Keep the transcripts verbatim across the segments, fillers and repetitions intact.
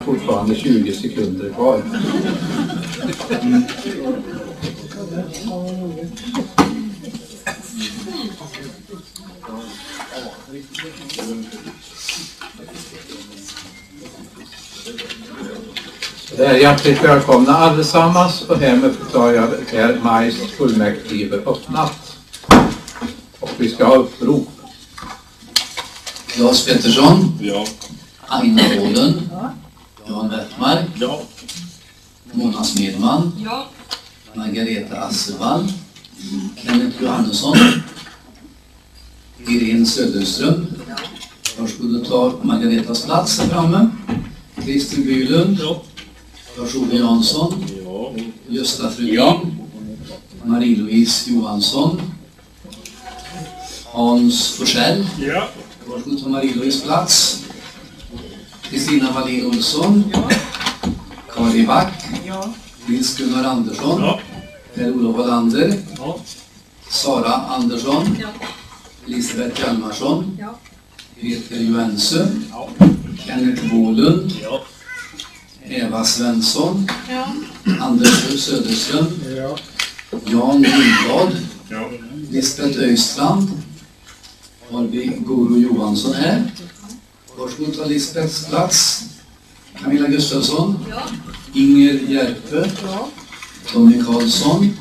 Fortfarande tjugo sekunder kvar. Mm. Det är hjärtligt välkomna allesammans och härmed förklarar jag det här majs fullmäktige öppnat. Och vi ska ha upprop. Claes Pettersson. Ja. Aina Åhlund. Ja. Jan Wettmark. Ja. Mona Smedman. Ja. Margareta Asservall. Kenneth Johannesson. Irene Söderström. Ja. Varsågod och ta Margaretas plats här framme. Kristin Bylund. Ja. Lars-Ove Jansson. Ja. Gösta Frödin. Ja. Marie-Louise Johansson. Hans Forsell. Ja. Varsågod ta Marie-Louise plats. Kristina Wallin Olsson. Ja. Kari Back. Ja. Nils Gunnar Andersson. Ja. Per-Olof Wallander. Ja. Sara Andersson. Ja. Elisabeth Hjalmarsson. Ja. Peter Johansson. Ja. Kenneth Bålund. Ja. Eva Svensson. Ja. Anders Söderström. Ja. Jan Lindblad. Ja. Lisbeth Östrand. Har vi Goro Johansson här. Varsågod ta Lisbeths plats. Camilla Gustafsson. Ja. Inger Järpe. Ja. Tommy Karlsson.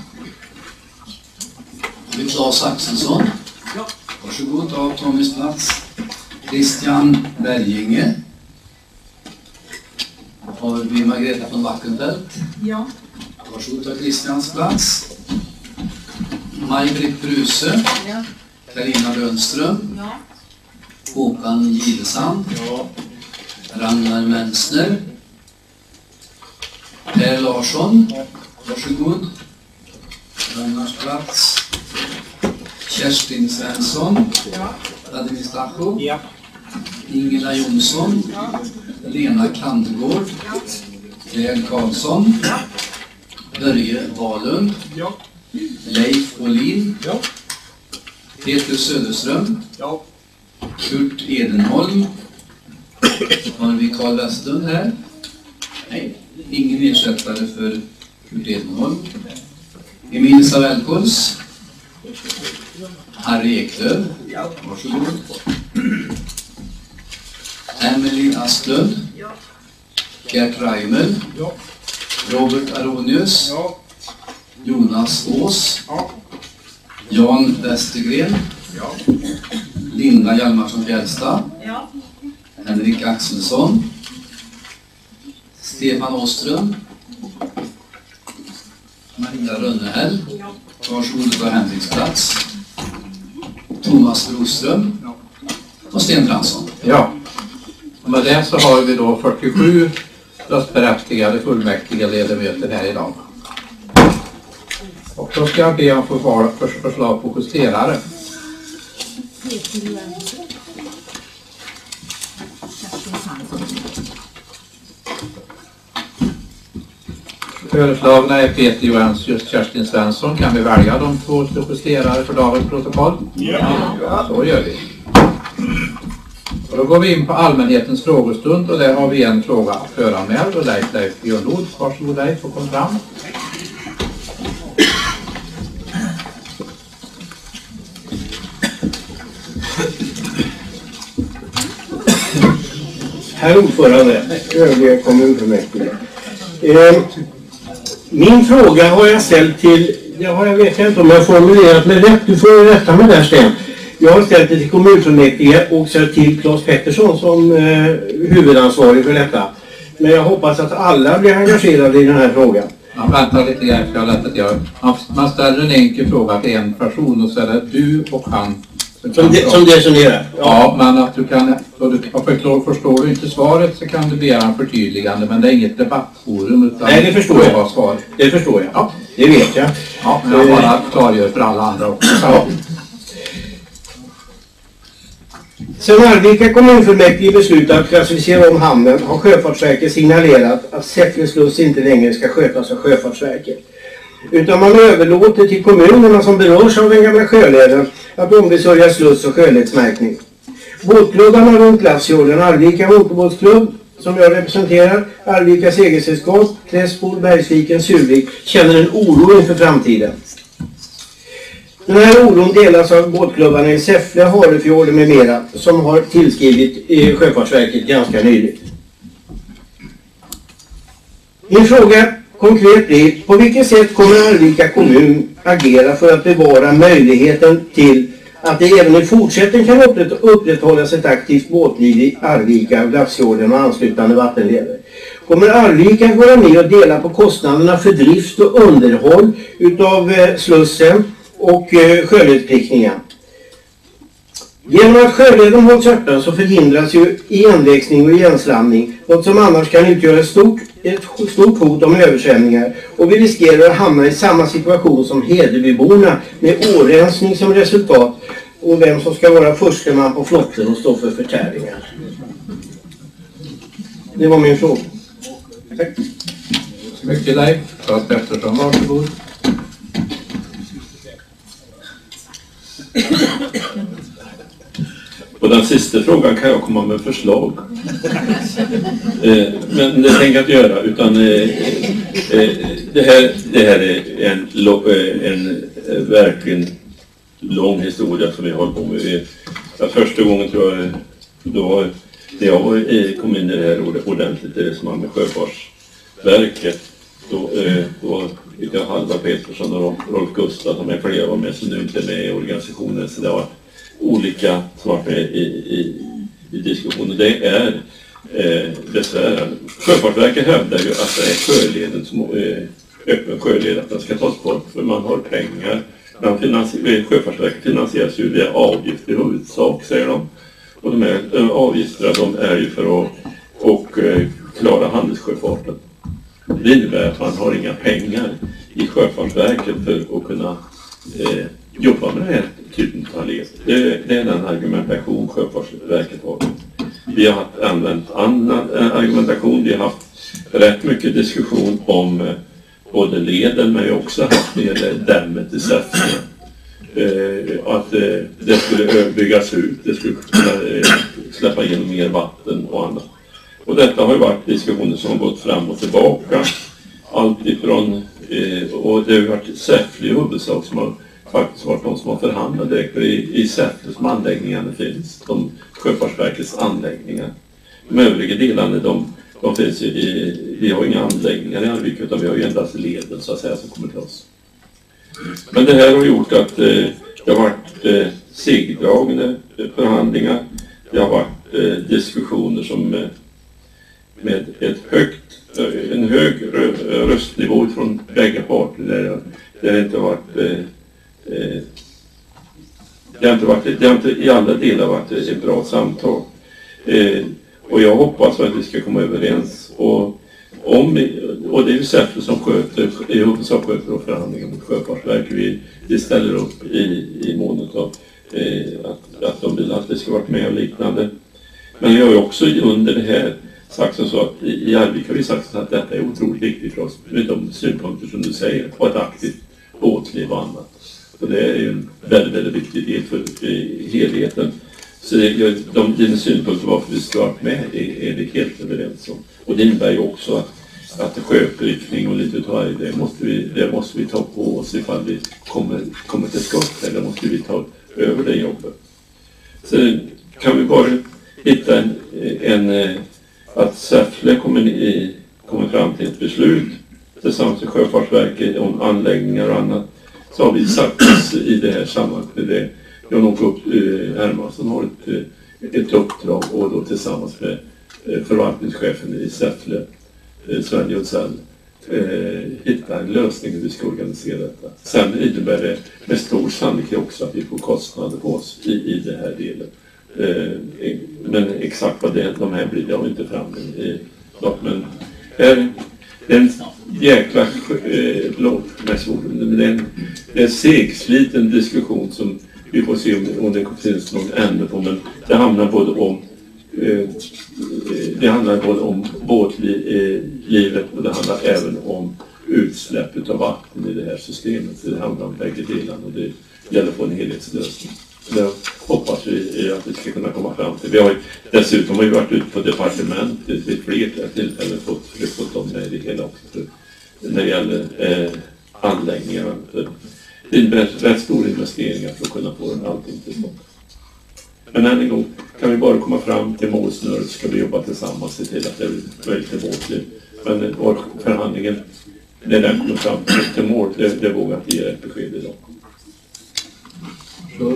Har vi Claes Axelsson. Ja. Varsågod ta Tommys plats. Christian Berginge. Har vi Margareta von Wackenfeldt. Ja. Varsågod ta Christians plats. Maj-Britt Bruse. Ja. Carina Lönström. Ja. Håkan Gidesand. Ja. Ragnar Mensner. Per Larsson. Varsågod. Ragnars plats. Kerstin Svensson. Ja. Administration. Ja. Ingela Jonsson. Ja. Lena Kandegård. Ja. Gerd Karlsson. Ja. Börje Wahlund. Ja. Leif Olin. Ja. Peter Söderström. Ja. Kurt Edenholm. Har vi Carl Westlund här? Nej, ingen ersättare för Kurt Edenholm. Emil Savellpuls. Harry Eklöf. Ja. Varsågod. Emily Asklund. Ja. Gert Reimer. Ja. Robert Aronius. Ja. Jonas Ås. Ja. Jan Westergren. Ja. Linda Hjalmarsson Fjällstad. Ja. Henrik Axelsson. Stefan Åström. Maria Rönnehäll. Ja. Varsågod ta Henriks plats. Thomas Broström. Ja. Och Sten Fransson. Ja, och med det så har vi då fyrtiosju röstberättigade fullmäktiga ledamöter här idag. Och då ska jag be om för för förslag på justerare. Föreslagna är Peter Johansson och Kerstin Svensson. Kan vi välja de två till justerare för dagens protokoll? Ja. Så gör vi. Och då går vi in på allmänhetens frågestund och där har vi en fråga föranmäld och Leif Leif Björnlod. Varsågod Leif och kom fram. Herr ordförande, övriga kommunfullmäktige. Eh, min fråga har jag ställt till, jag, har, jag vet inte om jag har formulerat mig rätt, du får rätta mig där Sten. Jag har ställt det till kommunfullmäktige och så till Claes Pettersson som eh, huvudansvarig för detta. Men jag hoppas att alla blir engagerade i den här frågan. Man väntar lite grann för jag har lätt att göra. Man ställer en enkel fråga till en person och så är det du och han. Som, de, som resonerar? Ja. Ja, men att du kan, du, förstår, förstår du inte svaret så kan du begära en förtydligande, men det är inget debattforum utan... Nej, det förstår jag. Svar. Det förstår jag. Ja. Det vet jag. Ja, men jag bara klargör för alla andra också. Ja. Sedan Arvika kommunfullmäktige beslutat att klassificera om hamnen har Sjöfartsverket signalerat att Säffle sluss inte längre ska skötas av Sjöfartsverket. Utan man överlåter till kommunerna som berörs av den gamla sjöleden att ombesörja sluss- och sjöledsmärkning. Båtklubbarna runt Glassjorden, Arvika motorbåtsklubb, som jag representerar, Arvika Segelsällskap, Klässbol, Bergsviken, Survik, känner en oro inför framtiden. Den här oron delas av båtklubbarna i Säffle, Harefjorden med mera som har tillskrivit i Sjöfartsverket ganska nyligen. Min fråga konkret blir, på vilket sätt kommer Arvika kommun agera för att bevara möjligheten till att det även i fortsättningen kan upprätthållas ett aktivt båtliv i Arvika, Glafsfjorden och anslutande vattenleder? Kommer Arvika att vara med och dela på kostnaderna för drift och underhåll utav slussen och sjöledsprickningen? Genom att sjöleden hålls öppen så förhindras ju igenväxning och igenslamning, något som annars kan utgöra ett stort, ett stort hot om översvämningar, och vi riskerar att hamna i samma situation som Hedebyborna med årensning som resultat, och vem som ska vara försteman på flotten och stå för förtäringar. Det var min fråga. Tack. Så mycket Leif. Claes Pettersson, varsågod. På den sista frågan kan jag komma med förslag. eh, men det tänker jag inte göra, utan eh, eh, det, här, det här är en, en, en verkligen lång historia som vi håller på med. Ja, första gången tror jag då när jag var i kommunen här ordentligt det som var med Sjöfartsverket, då, eh, då fick jag Halvar Petersson och Rolf Gustaf som jag flera var med som nu inte är med i organisationen, så det var olika som varit med i, i, i diskussionen. Det är eh, besvärande. Sjöfartsverket hävdar ju att det är sjöleden som eh, öppen sjöled att den ska tas bort för man har pengar. Finansier, Sjöfartsverket finansieras ju via avgifter i huvudsak, säger de. Och de här äh, avgifterna de är ju för att och, äh, klara handelssjöfarten. Det innebär att man har inga pengar i Sjöfartsverket för att kunna äh, jobba med den här typen av led. Det, det är den argumentation Sjöfartsverket har. Vi har haft, använt annan äh, argumentation. Vi har haft rätt mycket diskussion om äh, både leden, men vi har också haft med dämmet i Säffle. Eh, att eh, det skulle byggas ut, det skulle kunna eh, släppa igenom mer vatten och annat. Och detta har ju varit diskussioner som har gått fram och tillbaka. Allt ifrån, eh, och det har varit Säffle i huvudsak som har faktiskt varit de som har förhandlat direkt. För i, i Säffle som anläggningarna finns, de Sjöfartsverkets anläggningar. De övriga delarna, de De finns i, vi har inga anläggningar i Arvika utan vi har ju endast leden så att säga som kommer till oss. Men det här har gjort att eh, det har varit eh, segdragna förhandlingar. Det har varit eh, diskussioner som eh, med ett högt, eh, en hög röstnivå från bägge parter. Där det har inte varit, eh, eh, det har inte varit, det har inte i alla delar varit ett bra samtal. Eh, Och jag hoppas att vi ska komma överens. Och, om vi, och det är ju Säffle som sköter, i huvudsak sköter och förhandlingar mot Sjöfartsverket. Vi, vi ställer upp i, i månet av eh, att, att de vill att vi ska vara med och liknande. Men jag har ju också under det här sagt så att i, i Arvika har vi sagt att detta är otroligt viktigt för oss. Med de synpunkter som du säger på ett aktivt båtliv och annat. Och det är ju en väldigt, väldigt viktig del för i helheten. Så det, de, dina synpunkter varför vi ska vara med är, är vi helt överens om. Och det innebär ju också att, att sjöprickning och lite utav det måste vi, det måste vi ta på oss ifall vi kommer, kommer till skott. Eller måste vi ta över det jobbet. Så kan vi bara hitta en, en att Säffle kommer, i, kommer fram till ett beslut tillsammans med Sjöfartsverket om anläggningar och annat. Så har vi sagt oss i det här sammanhanget med det. Jag nog upp eh, Hermansson har ett, ett uppdrag och då tillsammans med eh, förvaltningschefen i Säffle, eh, Sven Jönsell, eh, hitta en lösning hur vi ska organisera detta. Sen innebär det med stor sannolikhet också att vi får kostnader på oss i, i det här delen. Eh, men exakt vad det, de här blir, det har vi inte fram i något. Men här, det är en jäkla, eh, förlåt, men det är en, det är en segsliten diskussion som vi får se om, om det finns någon ände på, men det handlar både om eh, det handlar både om båtlivet och det handlar även om utsläpp av vatten i det här systemet. Så det handlar om bägge delarna och det gäller på en helhetslösning. Det hoppas vi att vi ska kunna komma fram till. Vi har ju, dessutom har vi varit ute på departement vid flera tillfällen fått, fått dem med i det hela också. När det gäller eh, anläggningar. Det är en rätt, rätt stor investeringar för att kunna få allting till stånd. Men än en gång, kan vi bara komma fram till målsnöret ska vi jobba tillsammans och se till att det blir möjligt till vårt liv. Men vår förhandlingen, när den kommer fram till mål, det, det vågar inte ge ett besked idag. Så.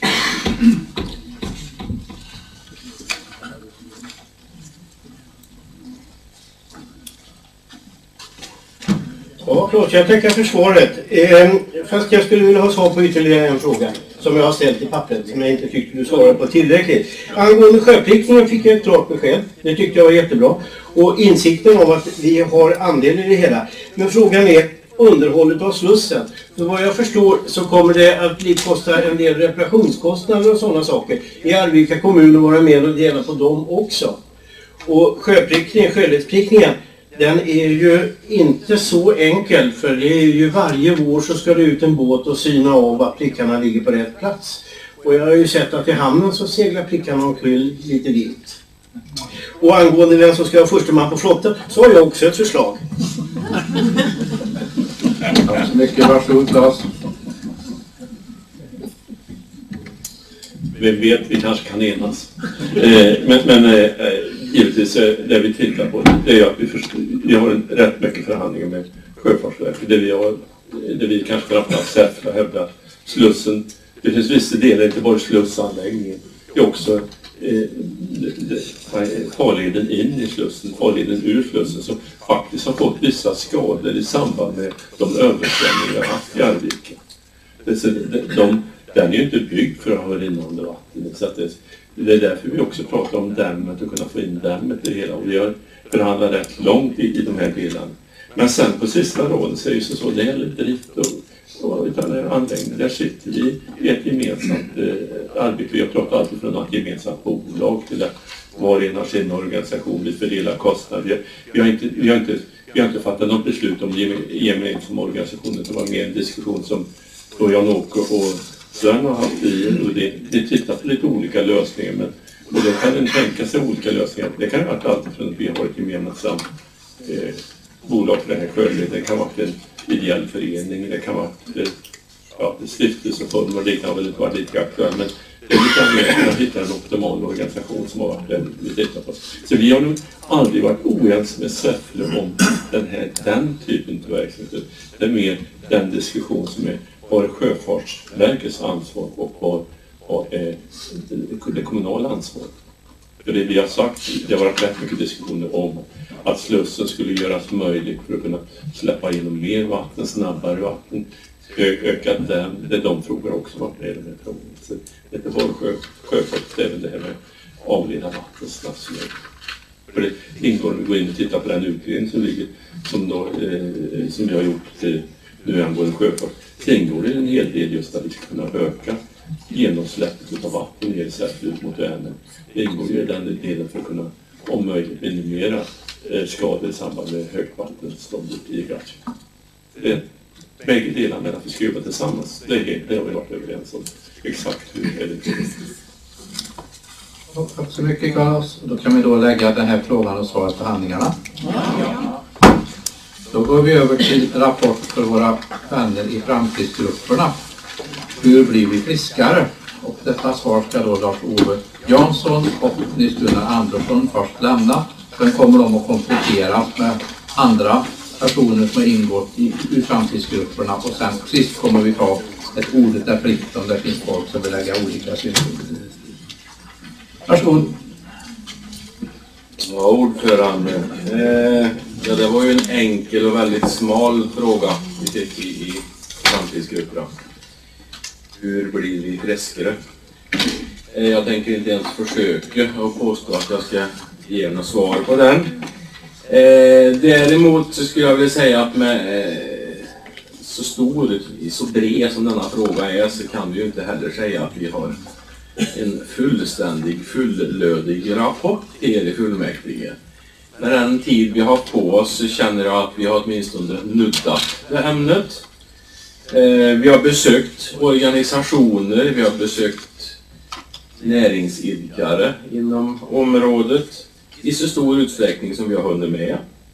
Ja, klart. Jag tackar för svaret. Eh, fast jag skulle vilja ha svar på ytterligare en fråga som jag har ställt i pappret som jag inte tyckte du svarade på tillräckligt. Angående sjöprickningen fick jag ett klart besked. Det tyckte jag var jättebra. Och insikten om att vi har andel i det hela. Men frågan är underhållet av slussen. För vad jag förstår så kommer det att bli kosta en del reparationskostnader och sådana saker. I Arvika kommun och vara med och dela på dem också. Och sjöprickningen, sjöledsprickningen, den är ju inte så enkel, för det är ju varje vår så ska det ut en båt och syna av att prickarna ligger på rätt plats. Och jag har ju sett att i hamnen så seglar prickarna omkring lite vilt. Och angående vem som ska vara första man på flottan så har jag också ett förslag. Tack så mycket, varsågod Claes. Vem vet, vi kanske kan enas. Eh, men men eh, givetvis det vi tittar på det är att vi, förstår, vi har en, rätt mycket förhandlingar med Sjöfartsverket. Det vi har, det vi kanske framförallt Säffle hävdar slussen. Det finns vissa delar, inte bara slussanläggningen. Det är också eh, farleden in i slussen, farleden ur slussen som faktiskt har fått vissa skador i samband med de översvämningar vi har haft i Arvika. Det, de, de, den är ju inte byggd för att ha rinnande vatten. Så att det, det är därför vi också pratar om dämmet och kunna få in dämmet i det hela. Och vi har förhandlat rätt långt i, i de här delarna. Men sen på sista raden så är det så det gäller drift och, och utan anläggning. Där sitter vi i ett gemensamt eh, arbete. Vi har pratat alltid från ett gemensamt bolag till att var och en har sin organisation. Vi fördelar kostnader. Vi, vi, har inte, vi, har inte, vi har inte fattat något beslut om gemensam organisation. Det var mer en diskussion som då Jan-Åke och Sven har haft i. Och det, det tittar på lite olika lösningar. Men och det kan en tänka sig olika lösningar. Det kan vara alltid från att vi har ett gemensamt eh, bolag för den här skölden. Det kan vara en ideell förening. Det kan vara ja, stiftelseform och det kan väl inte vara lika aktuellt. Men det är lite mer att hitta en optimal organisation som har varit den vi tittar på. Så vi har nog aldrig varit oense med Säffle om den här den typen av verksamhet. Det är mer den diskussion som är har Sjöfartsverkets ansvar och har, har eh, det kommunala ansvaret. För det vi har sagt, det har varit rätt mycket diskussioner om att slussen skulle göras möjligt för att kunna släppa igenom mer vatten, snabbare vatten, öka den. Det är de frågor också varit med i de här frågorna. Så det är inte bara sjö, sjöfart, det är även det här med avleda vatten snabbt. För det ingår när vi går in och tittar på den utredning som ligger, som, då, eh, som vi har gjort eh, nu angående sjöfart. Det ingår det en hel del just att vi ska kunna öka genomsläppet av vatten ner i Säffle ut mot Vänern. Det ingår ju i den delen för att kunna om möjligt minimera eh, skador i samband med högt vattenstånd i Gratch. Det är bägge delarna med att vi ska jobba tillsammans. Det, är, det har vi varit överens om. Exakt hur är det. Tack så mycket Claes. Då kan vi då lägga den här frågan och svara på handlingarna. Ja. Då går vi över till rapport för våra vänner i framtidsgrupperna. Hur blir vi friskare? Och detta svar ska då Lars-Ove Jansson och Nils-Gunnar Andersson först lämna. Sen kommer de att kompletteras med andra personer som har ingått i, i framtidsgrupperna. Och sen sist kommer vi ta ett ordet där fritt om det finns folk som vill lägga olika synpunkter. Varsågod. Ja, ordförande. Eh, ja, det var ju en enkel och väldigt smal fråga vi fick i, i framtidsgrupperna. Hur blir vi friskare? Eh, jag tänker inte ens försöka att påstå att jag ska ge något svar på den. Eh, däremot så skulle jag vilja säga att med eh, så stor, så bred som denna fråga är så kan vi ju inte heller säga att vi har en fullständig, fullödig rapport här i fullmäktige. Med den tid vi har på oss så känner jag att vi har åtminstone nuddat det ämnet. Eh, vi har besökt organisationer, vi har besökt näringsidkare inom området i så stor utsträckning som vi har hunnit med.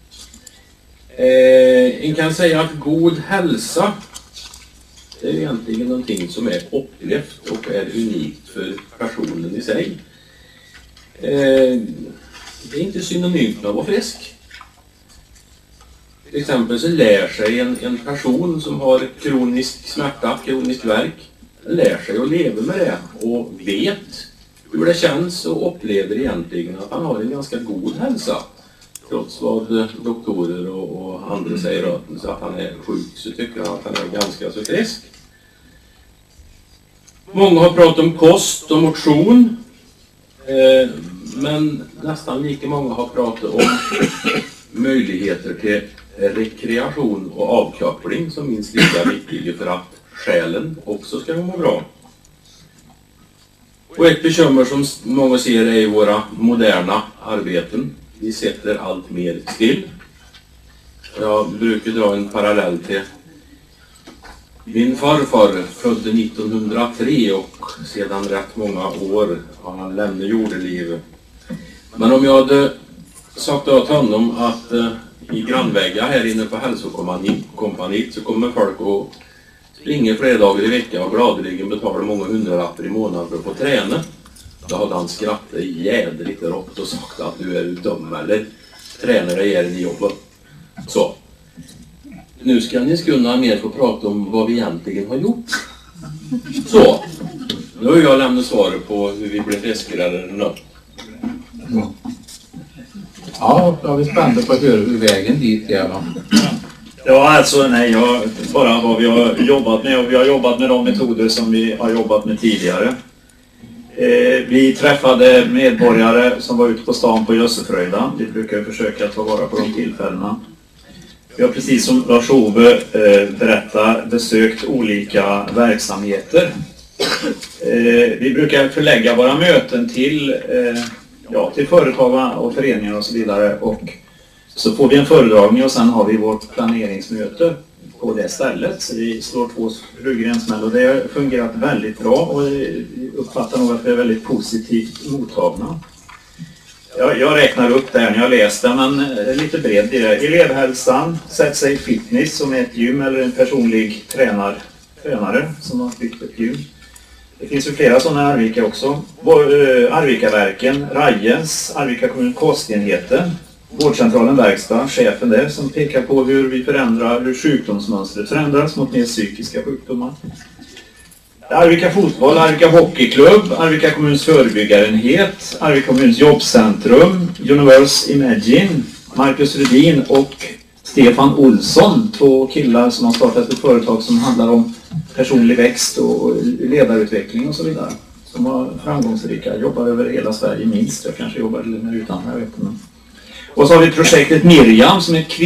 Eh, en kan säga att god hälsa, det är egentligen någonting som är upplevt och är unikt för personen i sig. Eh, det är inte synonymt med att vara frisk. Till exempel så lär sig en, en person som har kronisk smärta, kronisk värk, lär sig att leva med det och vet hur det känns och upplever egentligen att han har en ganska god hälsa. Trots vad doktorer och, och andra säger så att han är sjuk, så tycker han att han är ganska så frisk. Många har pratat om kost och motion. Eh, men nästan lika många har pratat om möjligheter till rekreation och avkoppling som minst lika viktiga för att själen också ska må bra. Och ett bekymmer som många ser är i våra moderna arbeten. Vi sätter allt mer still. Jag brukar dra en parallell till min farfar, född nittonhundratre och sedan rätt många år har han lämnat jordelivet. Men om jag hade sagt åt honom att eh, i grannväggar här inne på hälsokompaniet så kommer folk att springa flera dagar i veckan och gladeligen betala många hundralappar i månaden för att få träna. Då hade han skrattat jädrigt rått och sagt att du är dum eller tränar dig i jobbet. Så. Nu ska ni kunna mer få prata om vad vi egentligen har gjort. Så. Nu har jag lämnat svaret på hur vi blev friskare eller något. Ja, då är vi spända på att höra hur vägen dit är då. Ja, alltså nej, jag, bara vad vi har jobbat med, och vi har jobbat med de metoder som vi har jobbat med tidigare. Eh, vi träffade medborgare som var ute på stan på Jössefröjda. Vi brukar försöka ta vara på de tillfällena. Vi har precis som Lars-Ove eh, berättar besökt olika verksamheter. Eh, vi brukar förlägga våra möten till, eh, ja, till företag och föreningar och så vidare. Och så får vi en föredragning och sen har vi vårt planeringsmöte på det stället. Så vi slår två flugor i en smäll och det har fungerat väldigt bra och vi uppfattar nog att vi är väldigt positivt mottagna. Jag, jag räknar upp det här när jag läste, men lite bred i det. Elevhälsan, Sätt sig fitness som är ett gym eller en personlig tränar, tränare som har byggt ett gym. Det finns ju flera sådana i Arvika också. Arvikaverken, Rajens, Arvika kommun kostenheten, vårdcentralen Verkstad, chefen där som pekar på hur vi förändrar, hur sjukdomsmönstret förändras mot mer psykiska sjukdomar. Arvika fotboll, Arvika hockeyklubb, Arvika kommuns förebyggarenhet, Arvika kommuns jobbcentrum, Universe Imagine, Marcus Rudin och Stefan Olsson, två killar som har startat ett företag som handlar om personlig växt och ledarutveckling och så vidare. Som var framgångsrika, jobbar över hela Sverige minst, jag kanske jobbar lite mer utan, jag vet inte. Och så har vi projektet Miriam som är ett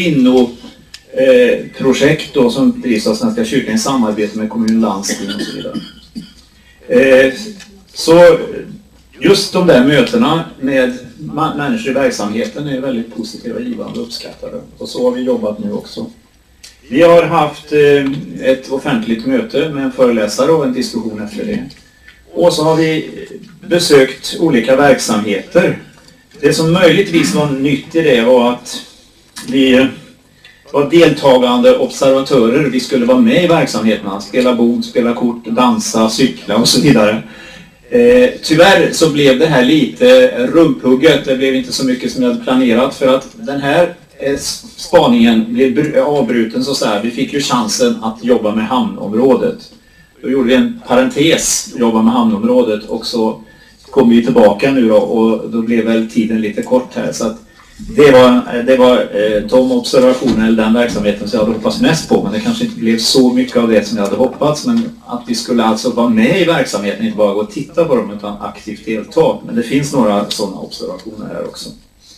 kvinnoprojekt eh, som drivs av Svenska kyrkan i samarbete med kommun, landsting och så vidare. Eh, så just de där mötena med människor i verksamheten är väldigt positiva, givande och uppskattade. Och så har vi jobbat nu också. Vi har haft eh, ett offentligt möte med en föreläsare och en diskussion efter det. Och så har vi besökt olika verksamheter. Det som möjligtvis var nytt i det var att vi var deltagande observatörer. Vi skulle vara med i verksamheterna, spela bord, spela kort, dansa, cykla och så vidare. Eh, tyvärr så blev det här lite rumphugget. Det blev inte så mycket som jag hade planerat för att den här eh, spaningen blev avbruten så här. Vi fick ju chansen att jobba med hamnområdet. Då gjorde vi en parentes, jobba med hamnområdet och så kom vi tillbaka nu då och då blev väl tiden lite kort här så att det var, det var eh, de observationer eller den verksamheten som jag hade hoppats mest på, men det kanske inte blev så mycket av det som jag hade hoppats, men att vi skulle alltså vara med i verksamheten, inte bara gå och titta på dem utan aktivt delta. Men det finns några sådana observationer här också.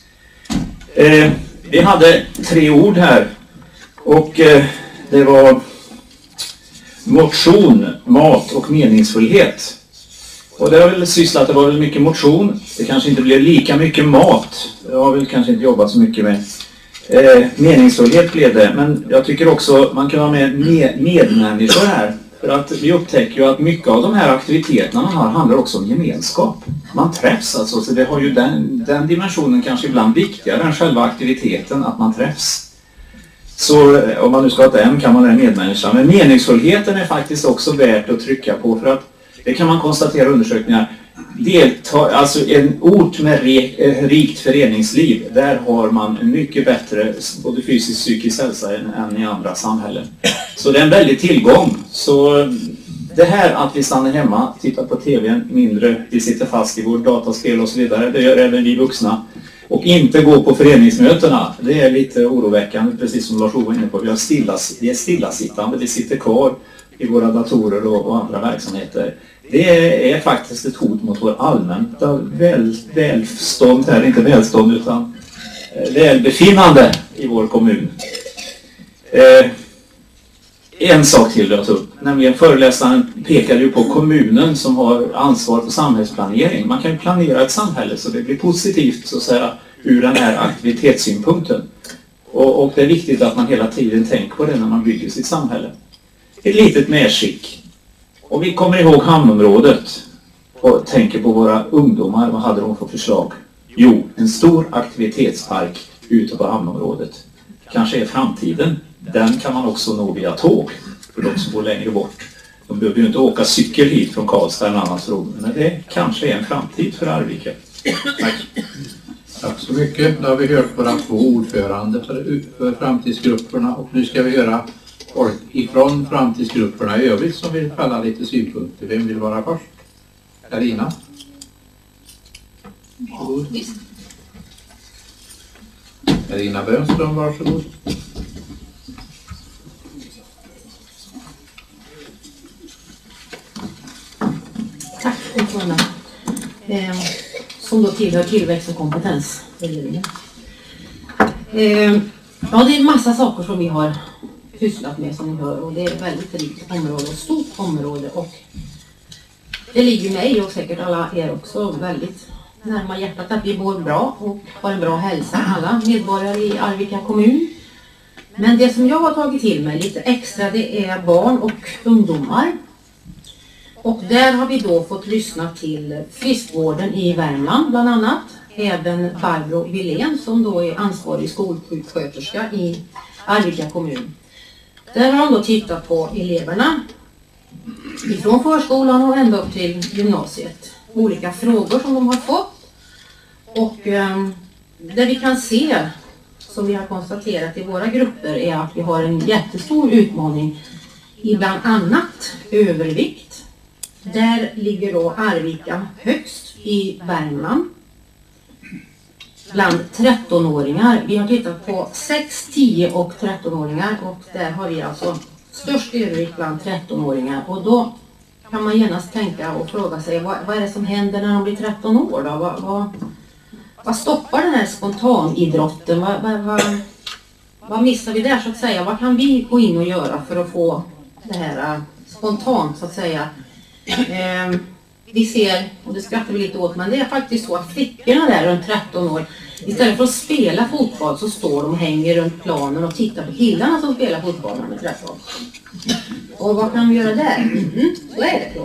Eh, vi hade tre ord här och eh, det var motion, mat och meningsfullhet. Och det har väl sysslat, det var väl mycket motion. Det kanske inte blev lika mycket mat. Det har väl kanske inte jobbat så mycket med. Eh, meningsfullhet blev det, men jag tycker också man kan ha med, med medmänniskor här. För att vi upptäcker ju att mycket av de här aktiviteterna man har handlar också om gemenskap. Man träffs alltså, så det har ju den, den dimensionen kanske ibland viktigare än själva aktiviteten, att man träffs. Så om man nu ska ha den kan man vara medmänniska. Men meningsfullheten är faktiskt också värt att trycka på, för att det kan man konstatera i undersökningar. Delta, alltså en ort med re, rikt föreningsliv, där har man en mycket bättre både fysisk och psykisk hälsa än, än i andra samhällen. Så det är en väldig tillgång. Så det här att vi stannar hemma, tittar på tvn mindre, vi sitter fast i vårt dataspel och så vidare, det gör även vi vuxna. Och inte gå på föreningsmötena, det är lite oroväckande, precis som Lars-Ove var inne på. Vi, har stillas, vi är stillasittande, vi sitter kvar i våra datorer och, och andra verksamheter. Det är faktiskt ett hot mot vår allmänna väl, välstånd här, inte välstånd utan välbefinnande i vår kommun. Eh, en sak till att ta upp, nämligen föreläsaren pekade ju på kommunen som har ansvar för samhällsplanering. Man kan ju planera ett samhälle så det blir positivt så att säga ur den här aktivitetssynpunkten. Och, och det är viktigt att man hela tiden tänker på det när man bygger sitt samhälle. Ett litet medskick. Och vi kommer ihåg hamnområdet och tänker på våra ungdomar. Vad hade de för förslag? Jo, en stor aktivitetspark ute på hamnområdet. Kanske är framtiden. Den kan man också nå via tåg för de som bor längre bort. De behöver ju inte åka cykel hit från Karlstad eller annans rum. Men det kanske är en framtid för Arvika. Tack. Tack så mycket. Då har vi hört våra två ordförande för, för framtidsgrupperna och nu ska vi höra folk ifrån framtidsgrupperna i övrigt som vill fälla lite synpunkter. Vem vill vara först? Carina? Varsågod. Carina Bönström, varsågod. Tack, ordförande. Eh, som då tillhör tillväxt och kompetens. Eh, ja, det är en massa saker som vi har pysslat med som ni hör och det är ett väldigt rikt område och stort område och det ligger mig och säkert alla er också väldigt närmare hjärtat att vi bor bra och har en bra hälsa, alla medborgare i Arvika kommun. Men det som jag har tagit till mig lite extra det är barn och ungdomar. Och där har vi då fått lyssna till friskvården i Värmland bland annat. Även Barbro Wilén som då är ansvarig skolsjuksköterska i Arvika kommun. Där har de då tittat på eleverna ifrån förskolan och ända upp till gymnasiet. Olika frågor som de har fått. Och eh, det vi kan se, som vi har konstaterat i våra grupper, är att vi har en jättestor utmaning i bland annat övervikt. Där ligger då Arvika högst i Värmland. Bland trettonåringar. Vi har tittat på sex, tio och trettonåringar och där har vi alltså störst övervikt bland trettonåringar. Och då kan man genast tänka och fråga sig vad, vad är det som händer när de blir tretton år då? Vad, vad, vad stoppar den här spontanidrotten? Vad, vad, vad, vad missar vi där så att säga? Vad kan vi gå in och göra för att få det här uh, spontant så att säga? Eh, vi ser, och det skrattar vi lite åt, men det är faktiskt så att flickorna där runt tretton år, istället för att spela fotboll så står de och hänger runt planen och tittar på killarna som spelar fotboll när de är tretton. Och vad kan vi göra där? Mm, så är det då.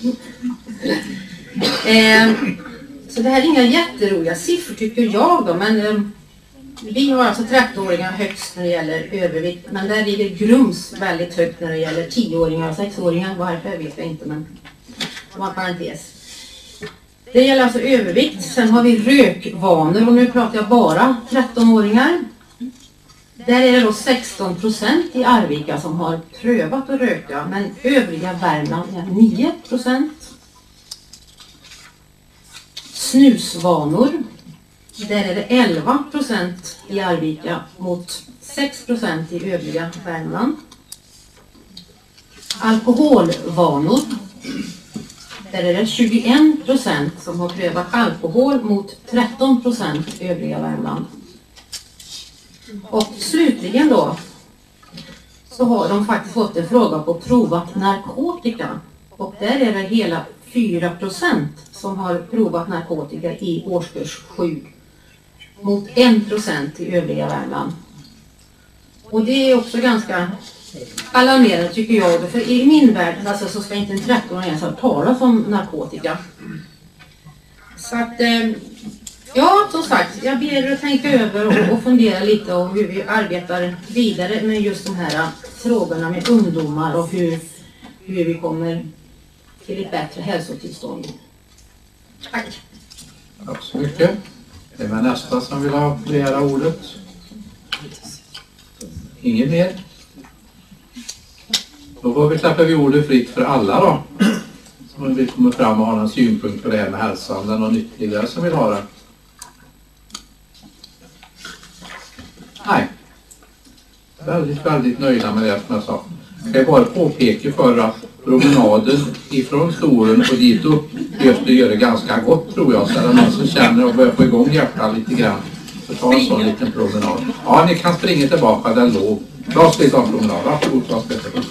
Eh, så det här är inga jätteroliga siffror tycker jag då, men eh, vi har alltså trettonåringar högst när det gäller övervikt, men där ligger Grums väldigt högt när det gäller tioåringar och sexåringar. Varför vet jag inte, men det var en parentes. Det gäller alltså övervikt. Sen har vi rökvanor och nu pratar jag bara trettonåringar. Där är det då sexton procent i Arvika som har prövat att röka, men övriga Värmland är nio procent. Snusvanor. Där är det elva procent i Arvika mot sex procent i övriga Värmland. Alkoholvanor. Där är det tjugoen procent som har prövat alkohol mot tretton procent i övriga Värmland. Och slutligen då så har de faktiskt fått en fråga på provat narkotika. Och där är det hela fyra procent som har provat narkotika i årskurs sju. mot en procent i övriga Värmland. Och det är också ganska alarmerande tycker jag. För i min värld alltså, så ska inte en tretton-åring ens ha talat om narkotika. Så att, eh, ja som sagt, jag ber er att tänka över och, och fundera lite om hur vi arbetar vidare med just de här frågorna med ungdomar och hur, hur vi kommer till ett bättre hälsotillstånd. Tack. Tack så mycket. Det är med nästa som vill ha begära ordet. Ingen mer. Då får vi släppa vi ordet fritt för alla då. Om vi kommer fram och har någon synpunkt på det här med hälsan. Det är någon ytterligare som vill ha det. Nej. Väldigt, väldigt nöjda med det som jag sa. Jag kan bara påpeka för att promenaden ifrån stolen och dit upp just det gör det ganska gott tror jag. Så är det någon som känner och börjar få igång hjärtat lite grann. Så ta en sån liten promenad. Ja, ni kan springa tillbaka, den låg. Claes lite av promenad. Varsågod Claes Pettersson.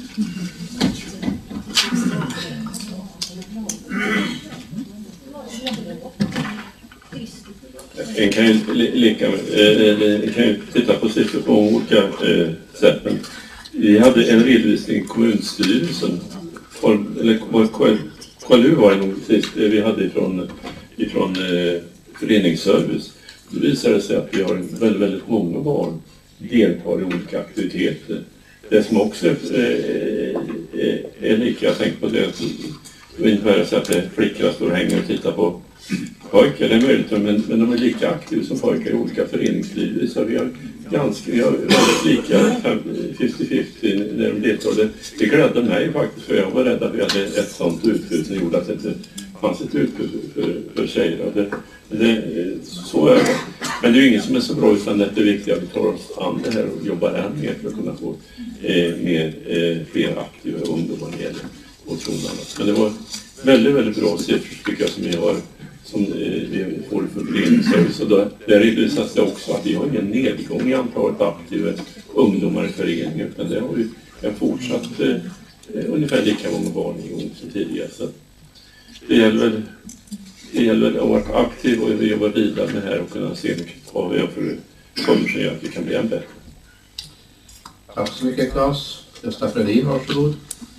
En kan ju leka med, eh, kan ju titta på siffror på olika eh, sätt. Men vi hade en redovisning i kommunstyrelsen, eller K L U var det nog sist, vi hade ifrån, ifrån eh, föreningsservice. Då visade det sig att vi har väldigt, väldigt många barn deltar i olika aktiviteter. Det som också är, är, är lika, jag tänker på det, det var ungefär så att flickor står och hänger och tittar på pojkar, det är möjligt, men, men de är lika aktiva som pojkar i olika föreningsliv. Så vi har ganska, vi har väldigt lika femtio femtio när de deltar. Det, det glädde mig faktiskt, för jag var rädd att vi hade ett sånt utbud som gjorde att det inte fanns ett utbud för, för, för tjejer. Det, det, så är det. Men det är ju inget som är så bra, utan det är viktigt att vi tar oss an det här och jobbar än mer för att kunna få eh, mer, eh, fler aktiva ungdomar när det gäller motion och annat. Men det var väldigt, väldigt bra siffror tycker jag som vi har, som eh, vi får för föreningsservice. Och där, där redovisas det också att vi har ingen nedgång i antalet aktiva ungdomar i föreningen, utan det har vi en fortsatt eh, ungefär lika många barn igång som tidigare. Så det gäller väl Det gäller att vara aktiv och vi jobbar vidare med det här och kunna se vad vi har för kommer som gör att vi kan bli än bättre. Tack så mycket Claes. Gösta Fredin, varsågod.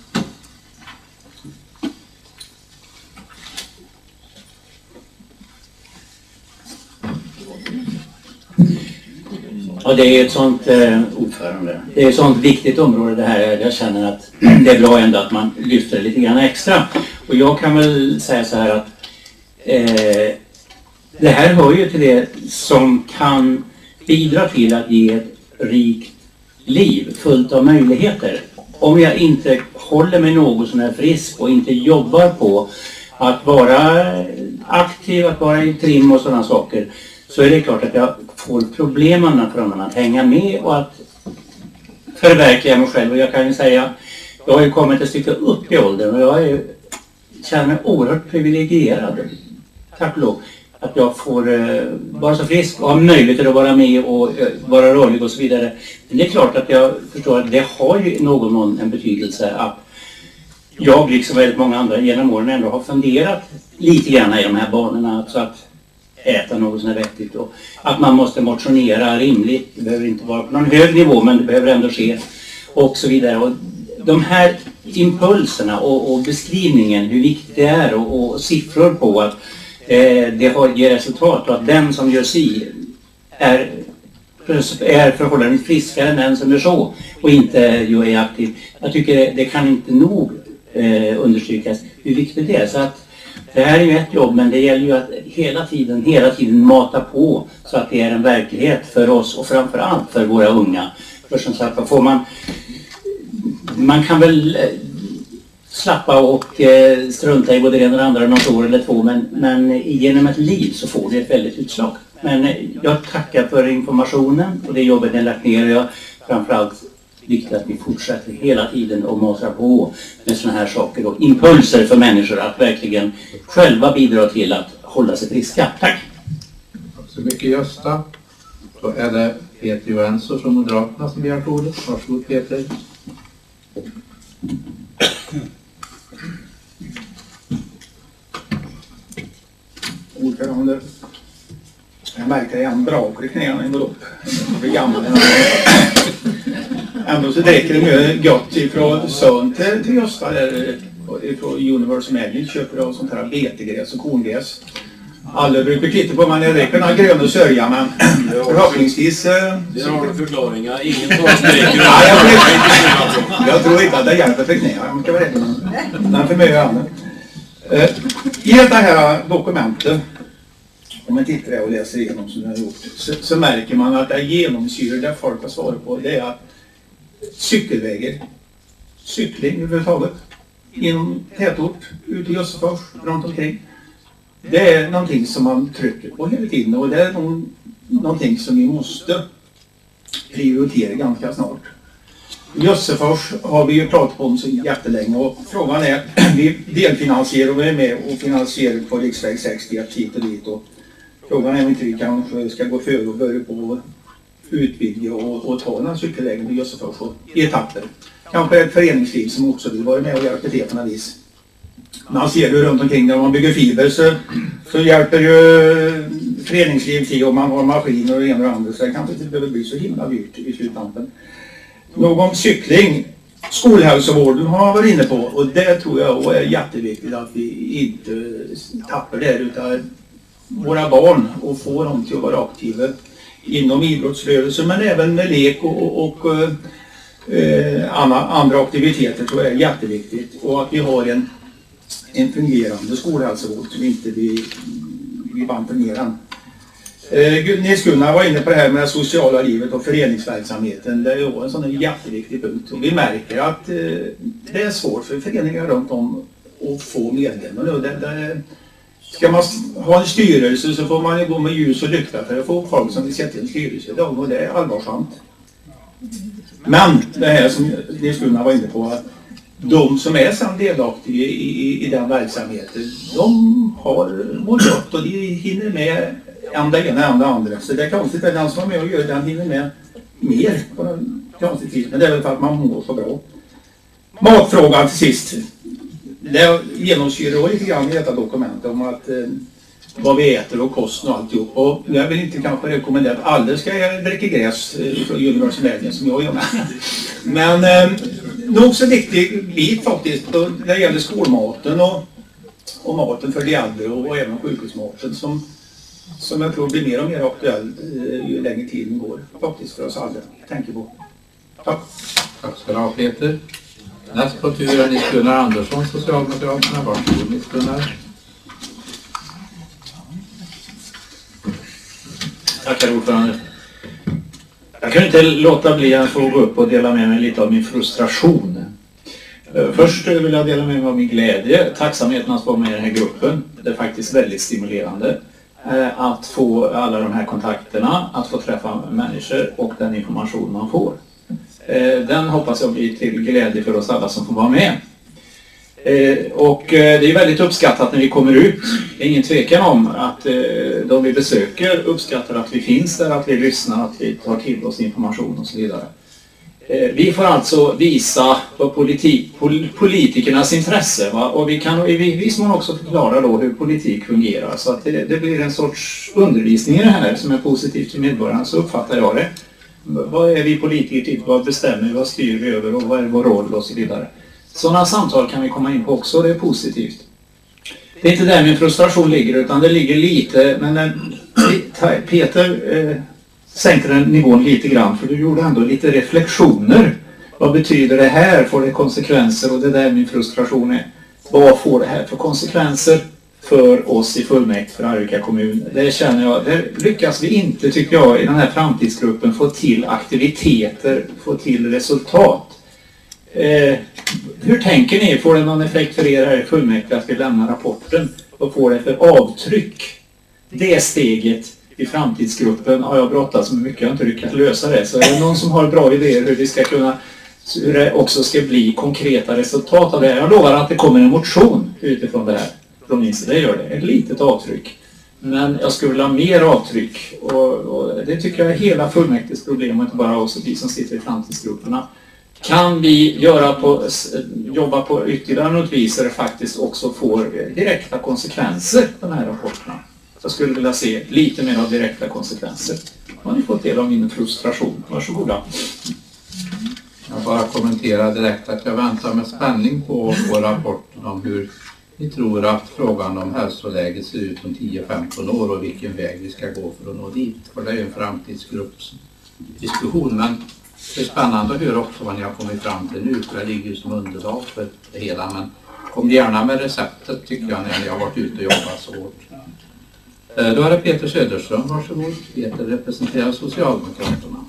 Ja, det är ett sånt eh, ordförande. Det är ett sånt viktigt område det här. Jag känner att det är bra ändå att man lyfter det lite grann extra. Och jag kan väl säga så här att eh, det här hör ju till det som kan bidra till att ge ett rikt liv fullt av möjligheter. Om jag inte håller mig något sån här frisk och inte jobbar på att vara aktiv, att vara i trim och sådana saker, så är det klart att jag får problem från att hänga med och att förverkliga mig själv. Och jag kan ju säga, jag har ju kommit ett stycke upp i åldern och jag är, känner mig oerhört privilegierad. Tack och lov. Att jag får eh, vara så frisk och ha möjlighet att vara med och eh, vara rörlig och så vidare. Men det är klart att jag förstår att det har ju någon mån en betydelse att jag liksom väldigt många andra genom åren ändå har funderat lite grann i de här banorna. Så att äta något som är vettigt och att man måste motionera rimligt. Det behöver inte vara på någon hög nivå, men det behöver ändå ske och så vidare. Och de här impulserna och, och beskrivningen hur viktigt det är och, och siffror på att eh, det har ger resultat och att den som gör si är, är förhållandevis friskare än den som gör så och inte ju är aktiv. Jag tycker det, det kan inte nog eh, understrykas hur viktigt det är. Så att det här är ju ett jobb, men det gäller ju att hela tiden, hela tiden mata på så att det är en verklighet för oss och framförallt för våra unga. För som sagt, får man, man kan väl slappa och eh, strunta i både det ena och det andra något år eller två, men, men genom ett liv så får det ett väldigt utslag. Men eh, jag tackar för informationen och det jobbet ni lagt ner och jag framförallt viktigt att vi fortsätter hela tiden och matar på med såna här saker och impulser för människor att verkligen själva bidra till att hålla sig friska. Tack! Tack så mycket Gösta. Då är det Peter Johansson från Moderaterna som begärt ordet. Varsågod Peter. Ordförande, märkte jag en brak i knäna en upp. Jag blir gammal. Ändå så dricker det mycket gott ifrån Sön till, till Gösta där, ifrån Universal Magic köper jag sånt här betegräs och korngräs. Alla brukar titta på mig när jag dricker några gröna sörja, men förhoppningsvis... Eh, det har du förklaringar, ingen tar sträcker. jag, jag tror inte att det hjälper för knä, jag kan vara rädd med den för mig och andra. Eh, I det här dokumentet, om man tittar där och läser igenom som jag har gjort, så, så märker man att det genomsyrar det folk har svarat på, det är att cykelvägar, cykling överhuvudtaget, inom tätort, ute i Jössefors, runt omkring. Det är någonting som man trycker på hela tiden och det är någon, någonting som vi måste prioritera ganska snart. Jössefors har vi ju pratat om så jättelänge och frågan är, vi delfinansierar och är med och finansierar på riksväg sextio hit och dit och frågan är om inte vi kanske ska gå före och börja på utvidga och, och ta den här cykelvägen till Jössefors i etapper. Kanske ett föreningsliv som också vill vara med och hjälpa till på något vis. Man ser ju runt omkring där man bygger fiber så, så hjälper ju föreningsliv till och man har maskiner och det ena och det andra så det kanske inte behöver bli så himla dyrt i sluttampen. Någon cykling, skolhälsovården har man varit inne på och det tror jag är jätteviktigt att vi inte tappar det utan våra barn och få dem till att vara aktiva inom idrottsrörelsen men även med lek och, och, och eh, andra, andra aktiviteter tror jag är jätteviktigt och att vi har en en fungerande skolhälsovård som inte vi, vi bantar ner den. Eh, Nils Gunnar var inne på det här med det sociala livet och föreningsverksamheten. Det är ju en sån här jätteviktig punkt. Och vi märker att eh, det är svårt för föreningar runt om att få medlemmar. Det, det, ska man ha en styrelse så får man ju gå med ljus och lykta för att få folk som vill sätta i en styrelse. Och det är allvarsamt. Men det här som Nils Gunnar var inne på att de som är sedan delaktiga i, i, i den verksamheten, de har mått gott och de hinner med än det ena än det andra. Så det är konstigt att den som är med och gör den hinner med mer på den konstigt vis. Men det är väl för att man mår så bra. Matfrågan till sist. Det genomsyrar lite grann i detta dokument om att eh, vad vi äter och kosten och alltihop. Och jag vill inte kanske rekommendera att alla ska dricka gräs eh, från Universal Magic som jag gör med. Men eh, nog så viktig bit faktiskt när det gäller skolmaten och, och maten för de äldre och, och även sjukhusmaten som, som jag tror blir mer och mer aktuell eh, ju längre tiden går faktiskt för oss alla. Tänker på. Tack. Tack ska du ha Peter. Näst på tur är Nils Gunnar Andersson, Socialdemokraterna. Varsågod Nils Gunnar. Tack herr ordförande. Jag kan inte låta bli att få gå upp och dela med mig lite av min frustration. Först vill jag dela med mig av min glädje, tacksamheten att vara med i den här gruppen. Det är faktiskt väldigt stimulerande att få alla de här kontakterna, att få träffa människor och den information man får. Den hoppas jag blir till glädje för oss alla som får vara med. Och det är väldigt uppskattat när vi kommer ut. Det är ingen tvekan om att de vi besöker uppskattar att vi finns där, att vi lyssnar, att vi tar till oss information och så vidare. Vi får alltså visa på politik, politikernas intresse, va? Och vi kan i viss mån också förklara då hur politik fungerar så att det, det blir en sorts undervisning i det här som är positivt till medborgarna, så uppfattar jag det. Vad är vi politiker till? Vad bestämmer vi? Vad styr vi över? Och vad är vår roll? Och så vidare. Sådana samtal kan vi komma in på också, det är positivt. Det är inte där min frustration ligger utan det ligger lite, men när Peter eh, sänkte den nivån lite grann för du gjorde ändå lite reflektioner. Vad betyder det här? Får det konsekvenser? Och det är där min frustration är. Vad får det här för konsekvenser för oss i fullmäktige för Arvika kommun? Det känner jag, det lyckas vi inte tycker jag i den här framtidsgruppen få till aktiviteter, få till resultat. Eh, hur tänker ni? Får det någon effekt för er här i fullmäktige att vi lämnar rapporten? Vad får det för avtryck? Det steget i framtidsgruppen har jag brottats med mycket, jag har inte lyckats lösa det. Så är det någon som har bra idéer hur vi ska kunna, hur det också ska bli konkreta resultat av det. Jag lovar att det kommer en motion utifrån det här. Från min sida gör det, ett litet avtryck. Men jag skulle vilja ha mer avtryck och, och det tycker jag är hela fullmäktiges problem och inte bara oss vi som sitter i framtidsgrupperna. Kan vi göra på, jobba på ytterligare något vis där det faktiskt också får direkta konsekvenser, de här rapporterna. Så Jag skulle vilja se lite mer av direkta konsekvenser. Har ni fått del av min frustration? Varsågoda. Jag bara kommenterar direkt att jag väntar med spänning på, på rapporten om hur vi tror att frågan om hälsoläget ser ut om tio femton år och vilken väg vi ska gå för att nå dit. För det är ju en framtidsgruppsdiskussion, men det är spännande att höra också vad ni har kommit fram till nu, för det ligger ju som underlag för det hela. Men kom gärna med receptet tycker jag när ni har varit ute och jobbat så hårt. Då är det Peter Söderström, varsågod. Peter representerar Socialdemokraterna.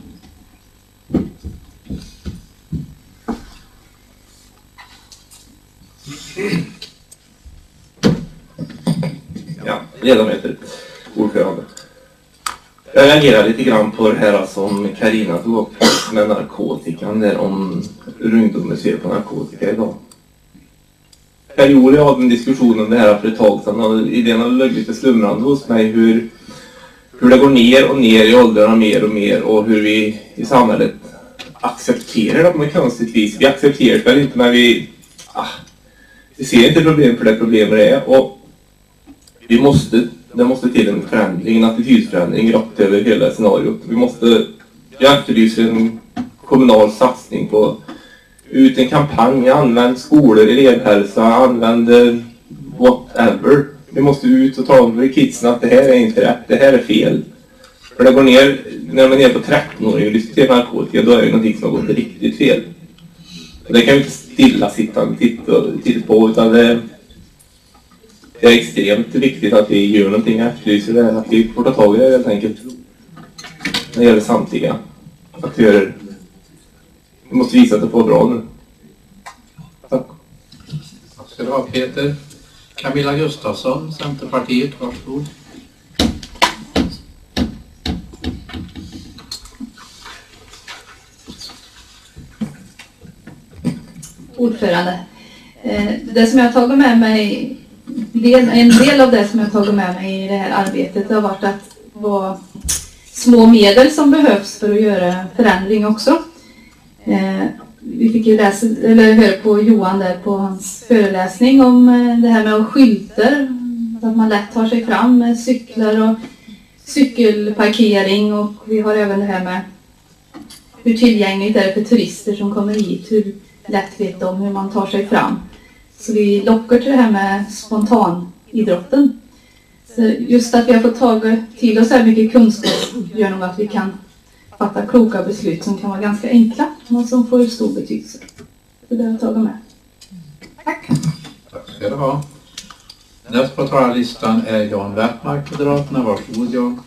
Ja, ledamöter, ordförande. Jag reagerar lite grann på det här som Carina tog upp med narkotikan, där om hur ungdomar ser på narkotika idag. Perioder hade en diskussion om det här för ett tag sedan och idén har legat lite slumrande hos mig hur, hur det går ner och ner i åldrarna mer och mer och hur vi i samhället accepterar det på något konstigt vis. Vi accepterar det inte, men vi, ah, vi ser inte problem för det problemet det är, och vi måste, det måste till en förändring, en attitydförändring rakt över hela scenariot. Vi måste, jag efterlyser en kommunal satsning på ut en kampanj, använd skolor, elevhälsa, använd whatever. Vi måste ut och tala om för kidsen att det här är inte rätt, det här är fel. För det går ner, när man är på tretton-åring och diskuterar narkotika, då är det någonting som har gått riktigt fel. Det kan vi inte stilla sitta och titta, titta på, utan det, det är extremt viktigt att vi gör någonting. Jag efterlyser det, att vi får ta tag i det helt enkelt. När det gäller samtliga aktörer. Vi måste visa att det får bra nu. Tack. Tack ska du ha, Peter. Camilla Gustafsson, Centerpartiet, varsågod. Ordförande. Det som jag har tagit med mig, en del av det som jag har tagit med mig i det här arbetet har varit att vara små medel som behövs för att göra förändring också. Vi fick ju läsa, eller höra på Johan där på hans föreläsning om det här med skyltar, att man lätt tar sig fram med cyklar och cykelparkering, och vi har även det här med hur tillgängligt det är för turister som kommer hit, hur lätt vet de hur man tar sig fram. Så vi lockar till det här med spontanidrotten. Så just att vi har fått tag till oss så här mycket kunskap gör nog att vi kan fatta kloka beslut som kan vara ganska enkla, men som får stor betydelse. Så det har jag tagit med. Tack. Tack ska du ha. Näst på talarlistan är Jan Wertmark, Moderaterna. Varsågod, Jan.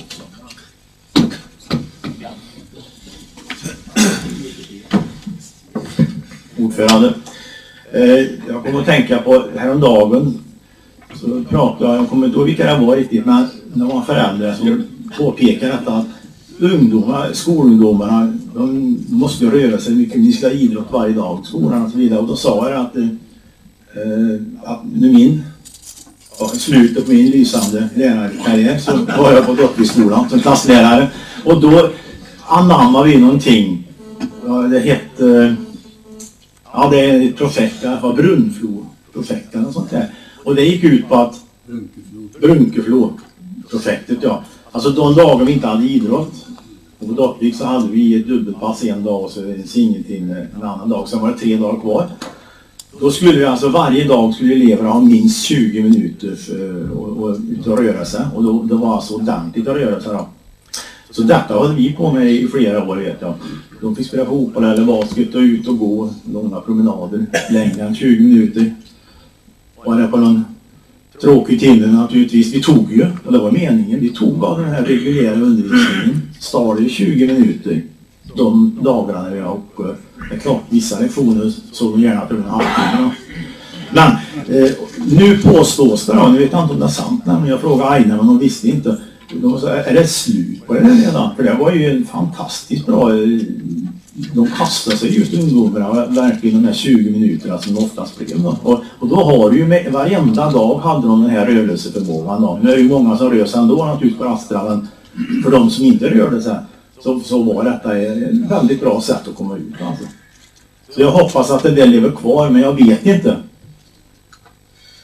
Ordförande. Jag kommer att tänka på häromdagen så pratade jag, jag kommer inte ihåg vilka det var riktigt, men det var en förälder som påpekade detta att ungdomar, skolungdomarna, de måste röra sig mycket, ni ska idrott varje dag, skolan och så vidare, och då sa jag att, eh, att nu min ja, slutet på min lysande lärarkarriär så var jag på Dottbyskolan som klasslärare, och då anammade vi någonting, ja, det hette ja, det är ett projekt, det var Brunnflo-projektet och sånt där. Och det gick ut på att Brunkeflo-projektet, ja. Alltså de dagar vi inte hade idrott. Och på Dottbyk så hade vi ett dubbelpass en dag och så en singeltimme en annan dag. Sen var det tre dagar kvar. Då skulle vi alltså varje dag skulle eleverna ha minst tjugo minuter för, och, och ut och röra sig. Och då, det var alltså ordentligt att röra sig då. Så detta hade vi på med i flera år, vet jag. De fick spela fotboll eller basket och ut och gå långa promenader längre än tjugo minuter. Var det på någon tråkig timme naturligtvis. Vi tog ju, och det var meningen, vi tog av den här reguljära undervisningen. Stal i tjugo minuter de dagarna när vi var uppe. Det är klart, vissa lektioner såg vi gärna till en halvtimme. Men eh, nu påstås det då, ni vet inte om det är sant, men jag frågade Aina men de visste inte. De sa, är det slut på det här redan? För det var ju en fantastiskt bra, de kastade sig just ungdomarna verkligen de här tjugo minuterna som de oftast blev. Och, och då har du ju, med, varenda dag hade de den här rörelseförmågan då. Nu är det ju många som rör sig ändå naturligtvis på rasterna, men för de som inte rörde sig så, så var detta ett väldigt bra sätt att komma ut alltså. Så jag hoppas att det där lever kvar, men jag vet inte.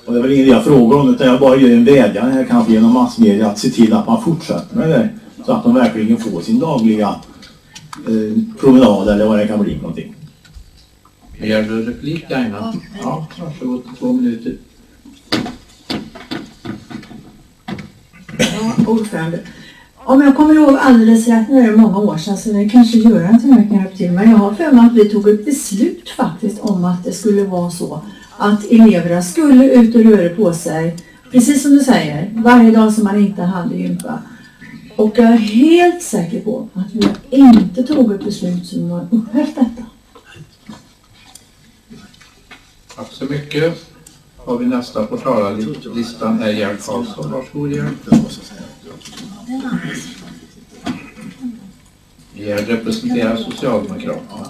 Och det är väl ingen jag frågar om, utan jag bara gör en vädjan här kanske genom massmedia att se till att man fortsätter med det. Så att de verkligen får sin dagliga eh, promenad eller vad det kan bli för någonting. Begär du replik, Aina? Ja, varsågod. Två minuter. Ja, ordförande. Om jag kommer ihåg alldeles rätt, nu är det många år sedan så det kanske gör inte mycket kan hjälpa till. Men jag har för mig att vi tog ett beslut faktiskt om att det skulle vara så att eleverna skulle ut och röra på sig. Precis som du säger, varje dag som man inte hade gympa. Och jag är helt säker på att vi inte tog ett beslut som har upphävt detta. Tack så mycket. Har vi nästa på talarlistan är Gerd Karlsson. Varsågod Gerd. Gerd representerar Socialdemokraterna.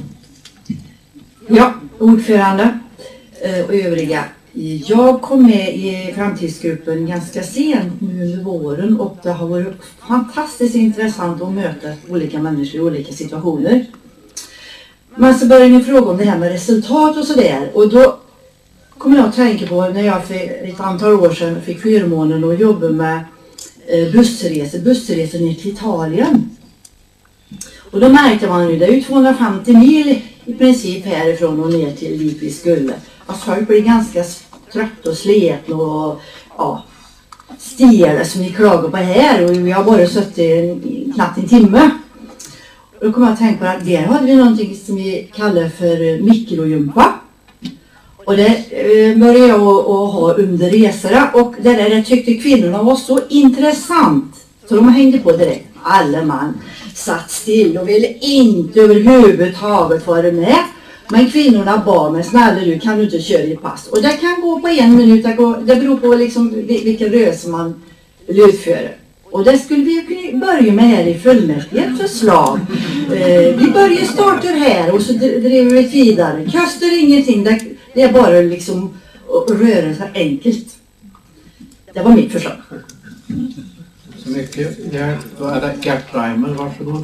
Ja, ordförande och övriga. Jag kom med i framtidsgruppen ganska sent nu under våren och det har varit fantastiskt intressant att möta olika människor i olika situationer. Men så började ni fråga om det här med resultat och sådär och då kommer jag att tänka på när jag för ett antal år sedan fick förmånen att jobba med bussresor, bussresor ner till Italien. Och då märkte man ju, det är ju tvåhundrafemtio mil i princip härifrån och ner till dit vi skulle. Att folk blir ganska trött och sletna och ja, stela som vi klagar på här och vi har bara suttit en, knappt en timme. Och då kommer jag att tänka på att där hade vi någonting som vi kallar för mikrojumpa. Och det eh, började jag att ha under resorna och det där det tyckte kvinnorna var så intressant. Så de hängde på direkt. Alla man satt still och ville inte överhuvudtaget vara med. Men kvinnorna bad mig, snälla du kan du inte köra i pass. Och det kan gå på en minut, det, går, det beror på liksom vilken rörelse man vill utföra. Och det skulle vi kunna börja med här i fullmäktige, ett förslag. Eh, vi börjar starta här och så driver vi vidare. Kostar ingenting, det, det är bara liksom att röra sig enkelt. Det var mitt förslag. Så mycket. Ja, då är det Gert Reimer, varsågod.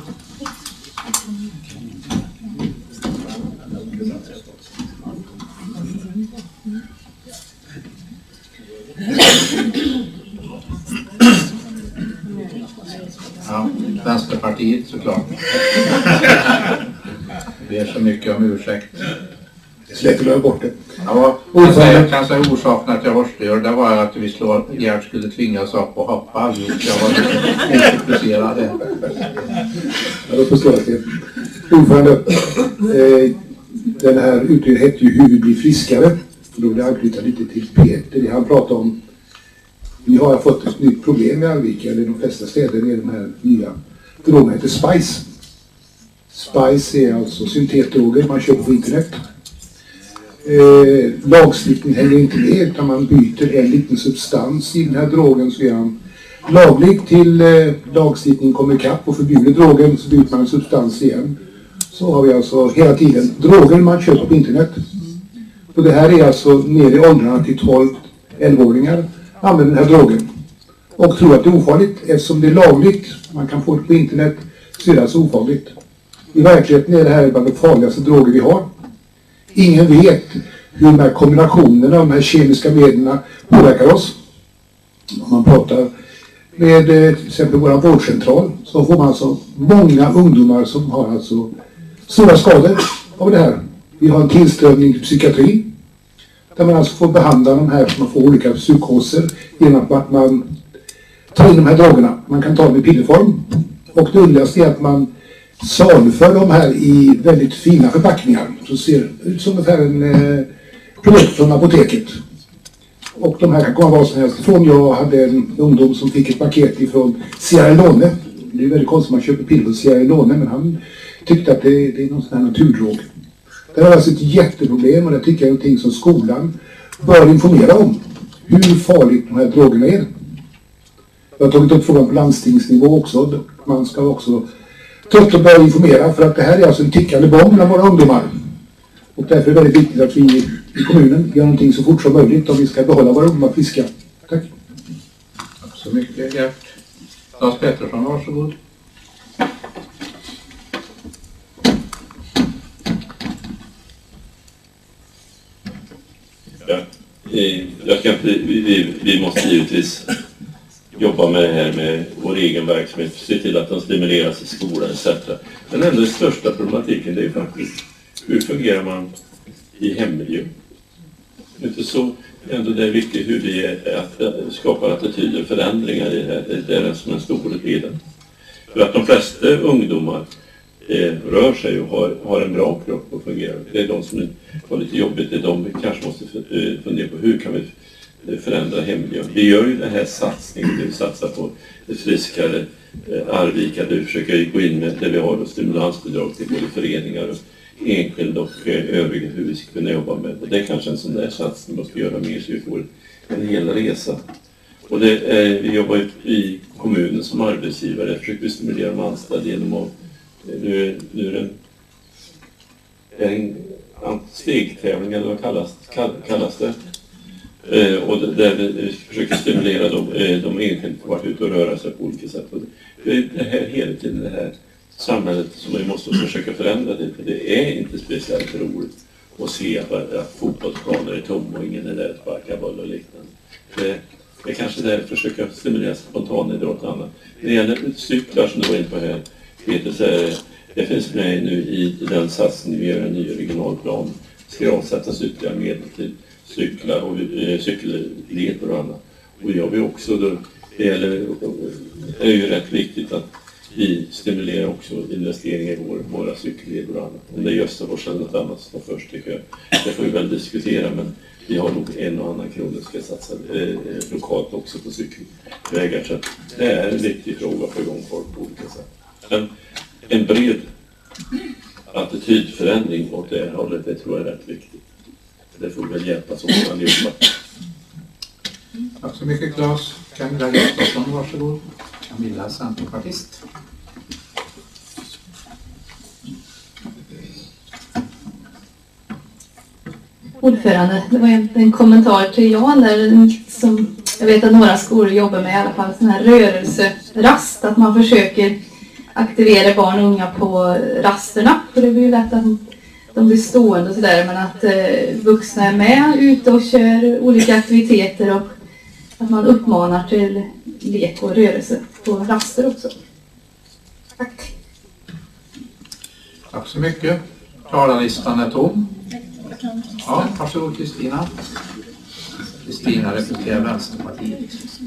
Ja, Vänsterpartiet såklart. Vi är så mycket om ursäkt. Släpper du bort det? Ja, jag säger kanske orsaken att jag var störd, det var att vi slår, Gerd skulle tvingas upp och hoppa allihop. Jag var lite intresserad. Ja, då förstår jag det. Ordförande, eh, den här utredningen hette ju Hur vi blir friskare. Då vill jag anknyta lite till Peter, det han pratade om. Vi har fått ett nytt problem i Arvika, eller i de flesta städer med de här nya drogerna heter Spice. Spice är alltså syntetdroger man köper på internet. Eh, lagstiftning hänger inte med utan man byter en liten substans i den här drogen så är han laglig till eh, lagstiftningen kommer ikapp och förbjuder drogen så byter man en substans igen. Så har vi alltså hela tiden droger man köper på internet. Och det här är alltså ner i åldrarna till tolv till elva-åringar använder den här drogen. Och tror att det är ofarligt eftersom det är lagligt, man kan få det på internet, så är det alltså ofarligt. I verkligheten är det här bland de farligaste droger vi har. Ingen vet hur de här kombinationerna av de här kemiska medlen påverkar oss. Om man pratar med till exempel vår vårdcentral så får man alltså många ungdomar som har alltså stora skador av det här. Vi har en tillströmning till psykiatri där man alltså får behandla de här som man får olika psykoser genom att man tar in de här drogerna. Man kan ta dem i pillerform och det underligaste är att man saluför de här i väldigt fina förpackningar som ser ut som ett här en eh, produkt från apoteket. Och de här kan komma vad som helst ifrån. Jag hade en ungdom som fick ett paket ifrån Sierra Leone. Det är väldigt konstigt att man köper piller från Sierra Leone men han tyckte att det, det är någon sån här naturdrog. Det är alltså ett jätteproblem och det tycker jag är någonting som skolan bör informera om. Hur farligt de här drogerna är. Jag har tagit upp frågan på landstingsnivå också. Man ska också trött och börja informera för att det här är alltså en tickande bomb bland våra ungdomar. Och därför är det väldigt viktigt att vi i kommunen gör någonting så fort som möjligt om vi ska behålla våra ungdomar friska. Tack. Tack så mycket Gert. Lars Pettersson, varsågod. Ja. eh, jag ska inte, vi, vi, vi måste givetvis jobba med det här med vår egen verksamhet, se till att de stimuleras i skolan et cetera. Men ändå den största problematiken det är faktiskt hur fungerar man i hemmiljö. Inte så, ändå det är viktigt hur vi är, att skapa attityder, förändringar i det här, det är det som är en stor del. För att de flesta ungdomar eh, rör sig och har, har en bra kropp och fungerar. Det är de som har lite jobbigt, det är de vi kanske måste fundera på hur kan vi förändra hemmiljön. Vi gör ju den här satsningen, vi satsar på det friskare eh, Arvika, där vi försöker gå in med det vi har och stimulansbidrag till både föreningar och enskilda och eh, övriga hur vi ska kunna jobba med. Och det är kanske en sån där satsning man ska göra mer så vi får en hel resa. Och det är, vi jobbar i kommunen som arbetsgivare, jag försöker stimulera de anställda genom att nu, nu är det en, en stegtävling eller vad kallas, kall, kallas det. Eh, och där vi försöker stimulera dem, eh, de enskilda som varit ute och röra sig på olika sätt. Och det är det här hela tiden det här samhället som vi måste försöka förändra det. För det är inte speciellt roligt att se att, att fotbollsplaner är tomma och ingen är där att sparka boll och liknande. Det, det är kanske där att försöka stimulera spontan idrott och annat. När det gäller cyklar som du var inne på här, Peter, så är det, det finns med nu i den satsningen vi gör en ny regionalplan. Ska avsättas ytterligare medel till cyklar och eh, cykelleder och annat. Och jag vill också då, det gäller, är ju rätt viktigt att vi stimulerar också investeringar i vår, våra cykelleder och annat. Om det är Göstafors eller något annat som först tycker jag. Det får vi väl diskutera, men vi har nog en och annan krona ska satsa eh, lokalt också på cykelvägar. Så det är en viktig fråga att få igång folk på olika sätt. Men en bred attitydförändring åt det hållet, det tror jag är rätt viktigt. Det får väl hjälpas åt allihopa. Tack så mycket Claes. Camilla Gustafsson, varsågod. Camilla, centerpartist. Ordförande, det var en, en kommentar till Jan där som jag vet att några skolor jobbar med i alla fall, sån här rörelserast, att man försöker aktivera barn och unga på rasterna, för det blir ju lätt att de blir stående och sådär, men att eh, vuxna är med ute och kör olika aktiviteter och att man uppmanar till lek och rörelse på raster också. Tack. Tack så mycket. Talarlistan är tom. Ja, varsågod Kristina. Kristina representerar Vänsterpartiet.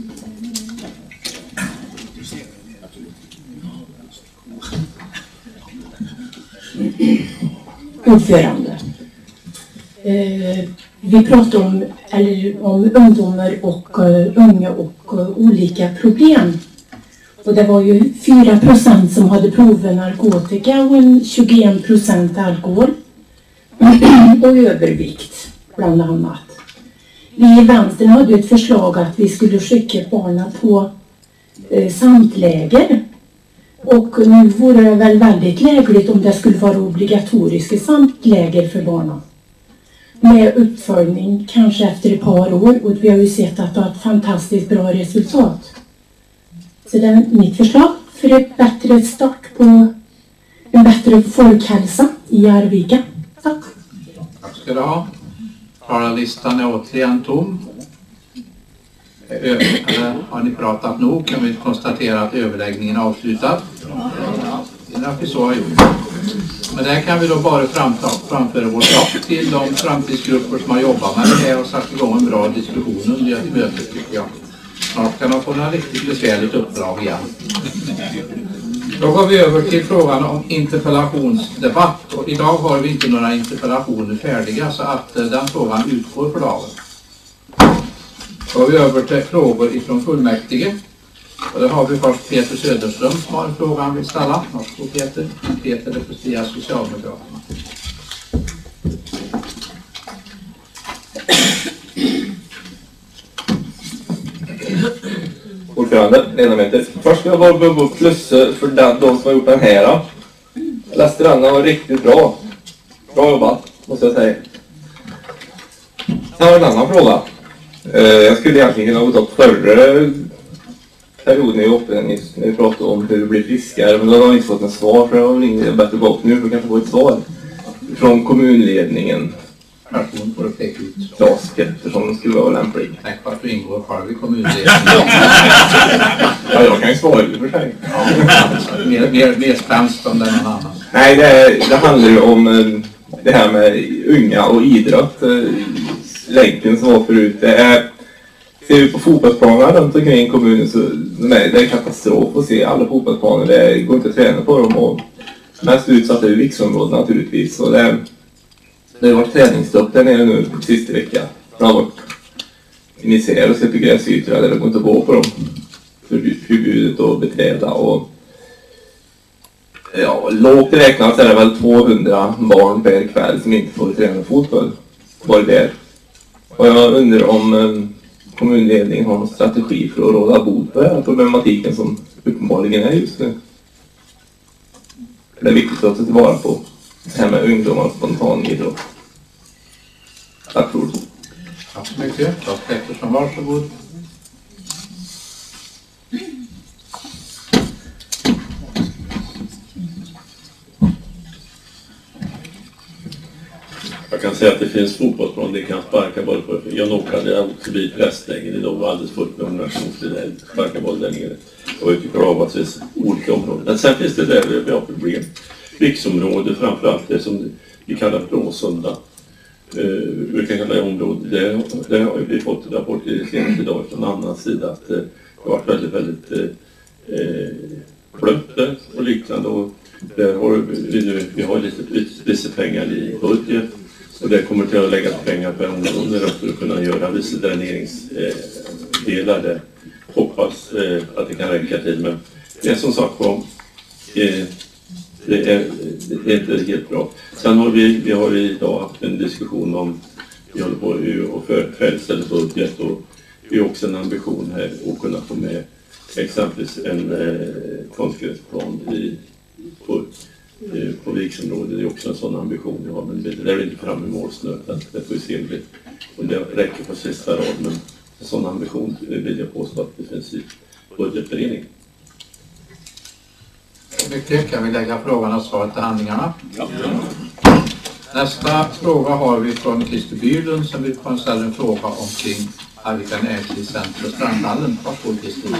Ordförande. Eh, vi pratar om, eller, om ungdomar och uh, unga och uh, olika problem. Och det var ju fyra procent som hade provat narkotika och en tjugoen procent alkohol. Och övervikt bland annat. Vi i vänstern hade ett förslag att vi skulle skicka barnen på eh, samtläger. Och nu vore det väl väldigt lägligt om det skulle vara obligatoriska samtläger för barnen. Med uppföljning kanske efter ett par år, och vi har ju sett att det har ett fantastiskt bra resultat. Så det är mitt förslag för ett bättre start på en bättre folkhälsa i Arvika. Tack. Tack ska du ha. Talarlistan är återigen tom. Eller har ni pratat nog kan vi konstatera att överläggningen är avslutad. Det är därför så har gjort. Men där kan vi då bara framta, framföra vårt tack till de framtidsgrupper som har jobbat med det här och satt igång en bra diskussion under ett möte tycker jag. Snart kan de få några riktigt besvärligt uppdrag igen. Då går vi över till frågan om interpellationsdebatt. Och idag har vi inte några interpellationer färdiga så att den frågan utgår för dagen. Då går vi över till frågor ifrån fullmäktige. Och där har vi först Peter Söderström som har en fråga han vill ställa. Varsågod Peter. Peter representerar Socialdemokraterna. Ordförande, ledamöter. Först vill jag bara börja upp plussa för den, de som har gjort den här. Jag läste den, den var riktigt bra. Bra jobbat, måste jag säga. Jag har en annan fråga. Jag skulle egentligen kunna gå upp förra perioden i uppe nyss när vi pratade om hur vi blir friskare. Men då har vi inte fått en svar, för jag har ringt bättre gå upp nu för att kanske få ett svar från kommunledningen. person får du peka ut. Claes Pettersson skulle vara lämplig. Tänk på att du ingår själv i kommunledningen. Ja, jag kan ju svara i och för sig. Ja, mer, mer, mer spänst om det än någon annan. Nej, det, det handlar ju om eh, det här med unga och idrott. Eh, länken som var förut. Det är, ser vi på fotbollsplanerna runt omkring kommunen så nej, det är katastrof att se alla fotbollsplaner. Det går inte att träna på dem. Och mest utsatt är ju Viksområdet naturligtvis. Och det, det har varit träningsstopp där nere nu sista veckan. Det har varit initierat och sett på gräsytor där det går inte att gå på dem. Förbudet att beträda och ja, lågt räknat är det väl tvåhundra barn per kväll som inte får träna fotboll. Var det där? Och jag undrar om eh, kommunledningen har någon strategi för att råda bot på den här problematiken som uppenbarligen är just nu. Det är viktigt att ta tillvara på det här med ungdomar och spontan idrott. Tack för ordet. Tack så mycket. Claes Pettersson, varsågod. Jag kan säga att det finns fotbollsplan, det kan sparka boll på. Jag åkade också vid prästlägen idag var alldeles fullt med ungdomar sparka boll där nere. Och jag tycker av att det finns olika områden. Men sen finns det där vi har problem. Riksområde framförallt det som vi kallar för Råsunda. Uh, vi kan kalla det område. Det, det har vi fått rapporter senast idag från en annan sida att uh, det har varit väldigt, väldigt uh, blött där och liknande. Och där har vi nu, vi har lite, lite pengar i budget. Och det kommer till att lägga pengar per område för att kunna göra vissa dräneringsdelar eh, där. Hoppas eh, att det kan räcka till. Men det är som sagt var, eh, det, är, det är inte helt bra. Sen har vi, vi har idag haft en diskussion om, vi håller på och för färdigställa budget och vi har också en ambition här att kunna få med exempelvis en eh, konstgräsplan i på på Viksområdet. Det är också en sån ambition vi har, men det är inte fram i målsnöten. Det får vi se om det räcker på sista rad, men en sån ambition vill jag påstå att det finns i budgetberedningen. Mycket. Kan vi lägga frågan och svaret till handlingarna? Ja. Nästa fråga har vi från Christer Bylund som vill ställa en fråga omkring Arvika näringslivscenter och Strandhallen. Varsågod Christer.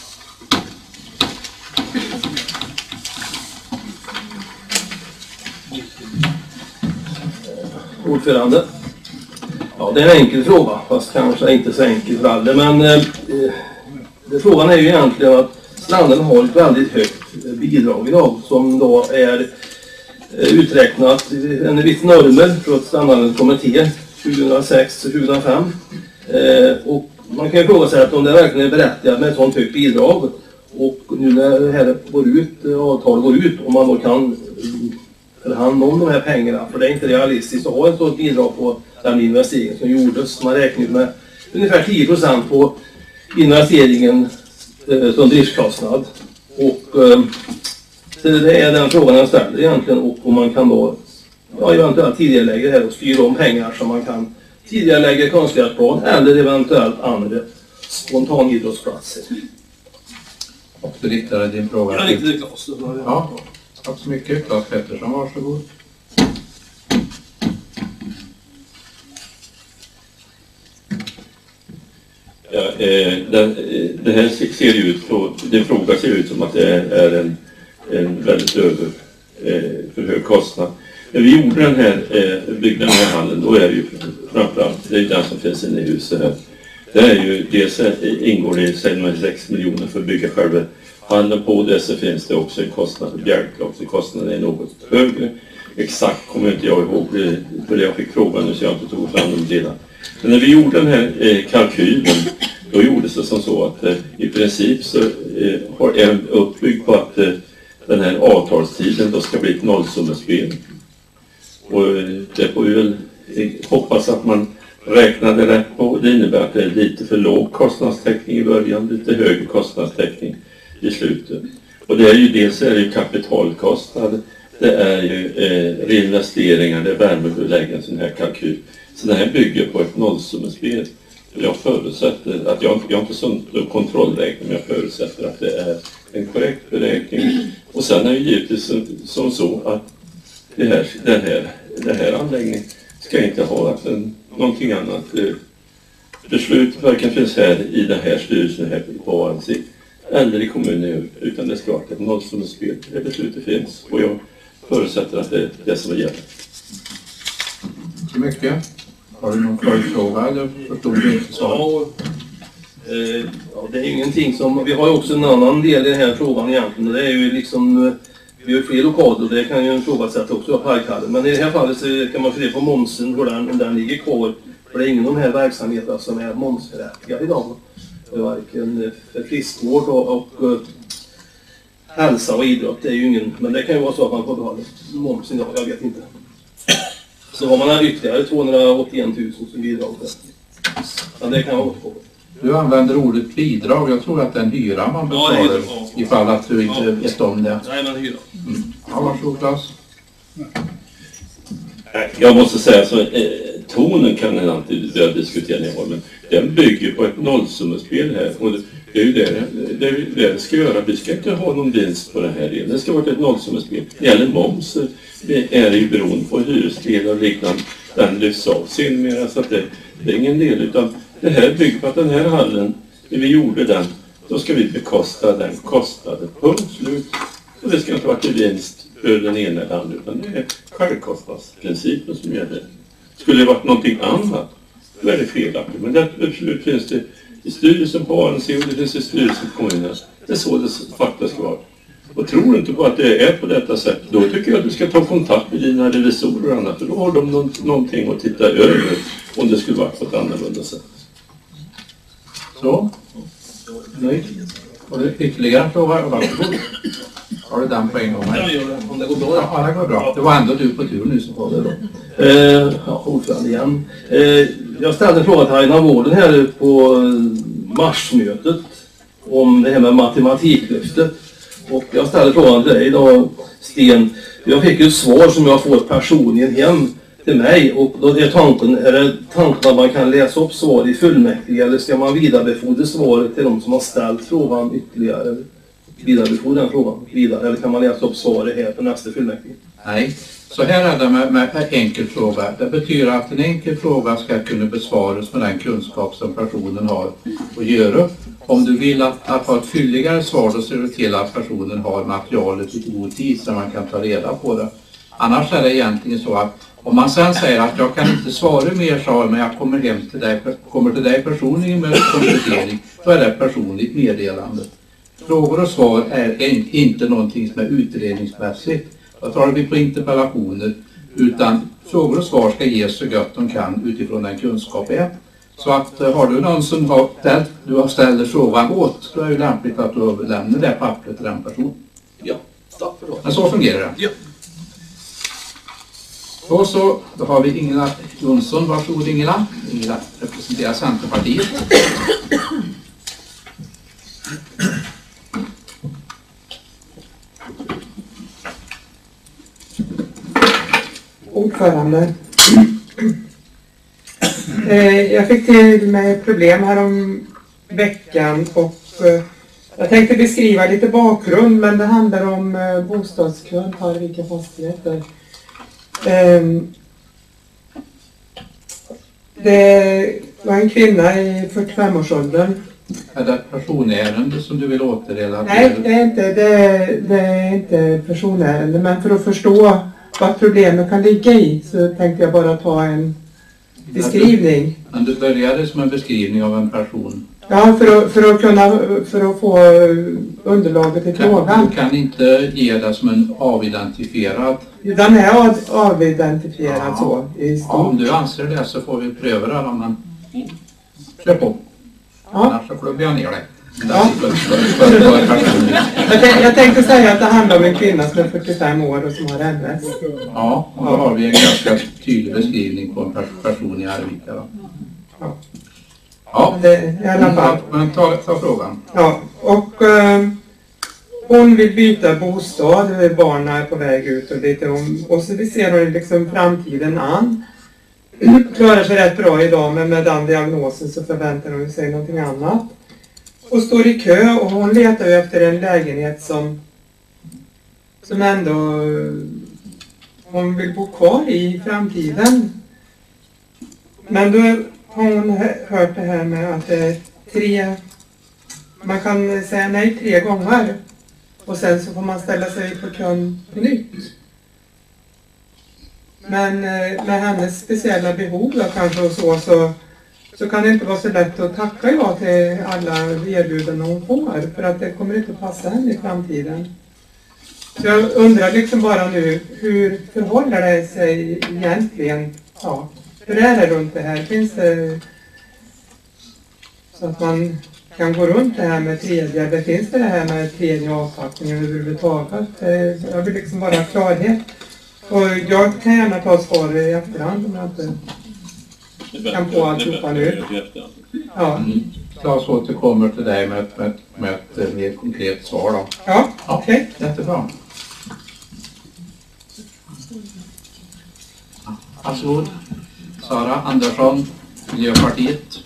Ordförande. Ja, det är en enkel fråga, fast kanske inte så enkel för alla. Men eh, det, frågan är ju egentligen att Stranden har ett väldigt högt bidrag idag som då är eh, uträknat en viss normer från Strandhalens kommitté tjugohundrasex till tjugohundrafem. Eh, och man kan ju fråga sig att om det verkligen är berättigat med ett sånt högt bidrag och nu när det här går ut, avtal går ut, om man då kan eller hand om de här pengarna, för det är inte realistiskt att ha ett sådant bidrag på den investeringen som gjordes. Man räknar med ungefär tio procent på investeringen eh, som driftskostnad. Och eh, det är den frågan jag ställer egentligen, och om man kan då ja, eventuellt tidigarelägga det här och styra om pengar så man kan tidigarelägga konstgräsplan eller eventuellt andra spontanidrottsplatser. Och du riktade din fråga jag till... Claes. Ja, tack så mycket. Claes Pettersson, varsågod. Ja, eh, det, det här ser ju ut så, det fråga ser ut som att det är en, en väldigt över, eh, för hög kostnad. När vi gjorde den här eh, byggnaden i hallen, då är det ju framförallt, det är den som finns inne i huset här. Det är ju, dels ingår det sex miljoner för att bygga själva hallen. På det så finns det också en kostnad för bjälklag, så kostnaden är något högre. Exakt kommer inte jag ihåg, för jag fick frågan nu så jag inte tog fram dem redan. Men när vi gjorde den här eh, kalkylen, då gjordes det som så att eh, i princip så eh, har en uppbyggd på att eh, den här avtalstiden då ska bli ett nollsummespel. Och eh, det får vi väl eh, hoppas att man räknade rätt på. Det innebär att det är lite för låg kostnadstäckning i början, lite högre kostnadstäckning i slutet. Och det är ju dels är det ju kapitalkostnad, det är ju eh, reinvesteringar, det är värmebelägg, en sån här kalkyl. Så det här bygger på ett nollsummespel. Jag förutsätter att jag, jag har inte sån kontrollräkning, men jag förutsätter att det är en korrekt beräkning. Och sen är det givetvis som, som så att det här, den här, den här anläggningen ska inte ha en, någonting annat. Beslutet varken finns här i den här styrelsen här på A N C eller i kommunen, utan det ska vara ett nollsummespel. Det beslutet finns och jag förutsätter att det är det som gäller. Så mycket. Har du någon följdfråga eller förstod du inte så? Eh, ja, det är ju ingenting som, vi har ju också en annan del i den här frågan egentligen, och det är ju liksom, vi har ju fler lokaler och det kan ju ifrågasätta också av parkhallen, men i det här fallet så kan man fundera på momsen, hur den, om den ligger kvar, för det är ingen av de här verksamheterna som är momsberättigade idag. Det är varken för friskvård och, och uh, hälsa och idrott, det är ju ingen, men det kan ju vara så att man får behålla momsen idag, jag vet inte. Så har man här ytterligare tvåhundraåttioen tusen som bidrag för. Men det kan vara återgå. Du använder ordet bidrag. Jag tror att det är en hyra man betalar, ja, ja. Ifall att du inte ja. vet om det. Nej, men hyra. Mm. Ja, varsågod Claes. Jag måste säga så, eh, tonen kan jag alltid börja diskutera ner, men den bygger på ett nollsummespel här. Och det, det är ju det det, är det det ska göra. Vi ska inte ha någon vinst på det här delen. Det ska vara ett nollsummespel. Det gäller moms. Det är ju beroende på hyresdelar och liknande. Den lyfts av senare, så att det, det är ingen del, utan det här bygger på att den här hallen, när vi gjorde den, då ska vi bekosta den kostnaden. Punkt slut. Och det ska inte vara till vinst för den ena eller andra, utan det är självkostnadsprincipen som gäller. Skulle det varit någonting annat, då är det felaktigt. Men det beslut finns det i styrelsen på A N C och det finns i styrelsen på kommunen. Det är så det faktiskt ska vara. Och tror inte på att det är på detta sätt, då tycker jag att du ska ta kontakt med dina revisorer och annat. För då har de någonting att titta över om det skulle vara på ett annorlunda sätt. Så. Nöjd. Har du ytterligare en fråga? Varsågod. Har du den på en gång? Ja, gör det. Om det går bra. Ja, det går bra. Det var ändå du på tur nu som var det då. Eh, ja, ordförande igen. Eh, jag ställde en fråga till Aina Vården här på marsmötet om det här med matematiklyftet. Och jag ställde frågan till dig då, Sten. Jag fick ju ett svar som jag får personligen hem till mig. Och då är tanken, är det tanken att man kan läsa upp svar i fullmäktige, eller ska man vidarebefordra svaret till de som har ställt frågan ytterligare? Vidarebefordra den frågan vidare, eller kan man läsa upp svaret här på nästa fullmäktige? Nej, så här är det med, med en enkel fråga. Det betyder att en enkel fråga ska kunna besvaras med den kunskap som personen har att göra. Om du vill att, att ha ett fylligare svar, då ser du till att personen har materialet i god tid så man kan ta reda på det. Annars är det egentligen så att om man sen säger att jag kan inte svara mer, så, men jag kommer hem till dig, kommer till dig personligen med komplettering, då är det personligt meddelande. Frågor och svar är en, inte någonting som är utredningsmässigt. Då tar vi på interpellationer, utan frågor och svar ska ges så gott de kan utifrån den kunskap är. Så att har du någon som har ställt, du har ställt frågan åt, då är det lämpligt att du överlämnar det pappret till den personen. Ja, tack för det. Men så fungerar det. Ja. Och så då har vi Ingela Jonsson. Varsågod Ingela. Ingela representerar Centerpartiet. Ordförande. Jag fick till mig problem här om veckan och jag tänkte beskriva lite bakgrund, men det handlar om bostadskön på Arvika fastigheter. Det var en kvinna i fyrtiofem-årsåldern. Är det ett personärende som du vill återrelatera? Nej, det är inte, det, det är inte personärende, men för att förstå vad problemet kan ligga i så tänkte jag bara ta en beskrivning. Men du började som en beskrivning av en person. Ja, för att, för att kunna för att få underlaget i kan, frågan. Du kan inte ge det som en avidentifierad. Den är av, avidentifierad ja. Så i stort. Ja, om du anser det så får vi pröva det. Men kör på. Ja. Annars så får du bli ner dig. Ja. jag, tänkte, jag tänkte säga att det handlar om en kvinna som är fyrtiofem år och som har M S. Ja, och då har vi en ganska tydlig beskrivning på en person i Arvika. Då. Ja. Ja, det, i alla fall. Men ta, ta frågan. Ja, och eh, hon vill byta bostad, barnen är på väg ut och lite om, och så vi ser hon liksom framtiden an. Klarar sig rätt bra idag, men med den diagnosen så förväntar hon sig någonting annat. Och står i kö och hon letar ju efter en lägenhet som som ändå hon vill bo kvar i framtiden. Men då har hon hört det här med att det är tre, man kan säga nej tre gånger och sen så får man ställa sig på kön på nytt. Men med hennes speciella behov då kanske och så, så, så kan det inte vara så lätt att tacka ja till alla erbjudanden hon får, för att det kommer inte att passa henne i framtiden. Så jag undrar liksom bara nu, hur förhåller det sig egentligen? Ja, hur är det runt det här? Finns det så att man kan gå runt det här med tredje, eller finns det det här med tredje avtackningen överhuvudtaget? Jag vill liksom bara ha klarhet. Och jag kan gärna ta svar i efterhand om jag inte kan på alltihopa nu. Ja. Mm. Claes återkommer till dig med, med, med ett mer konkret svar då. Ja, okej. Okay. Jättebra. Varsågod. Sara Andersson, Miljöpartiet.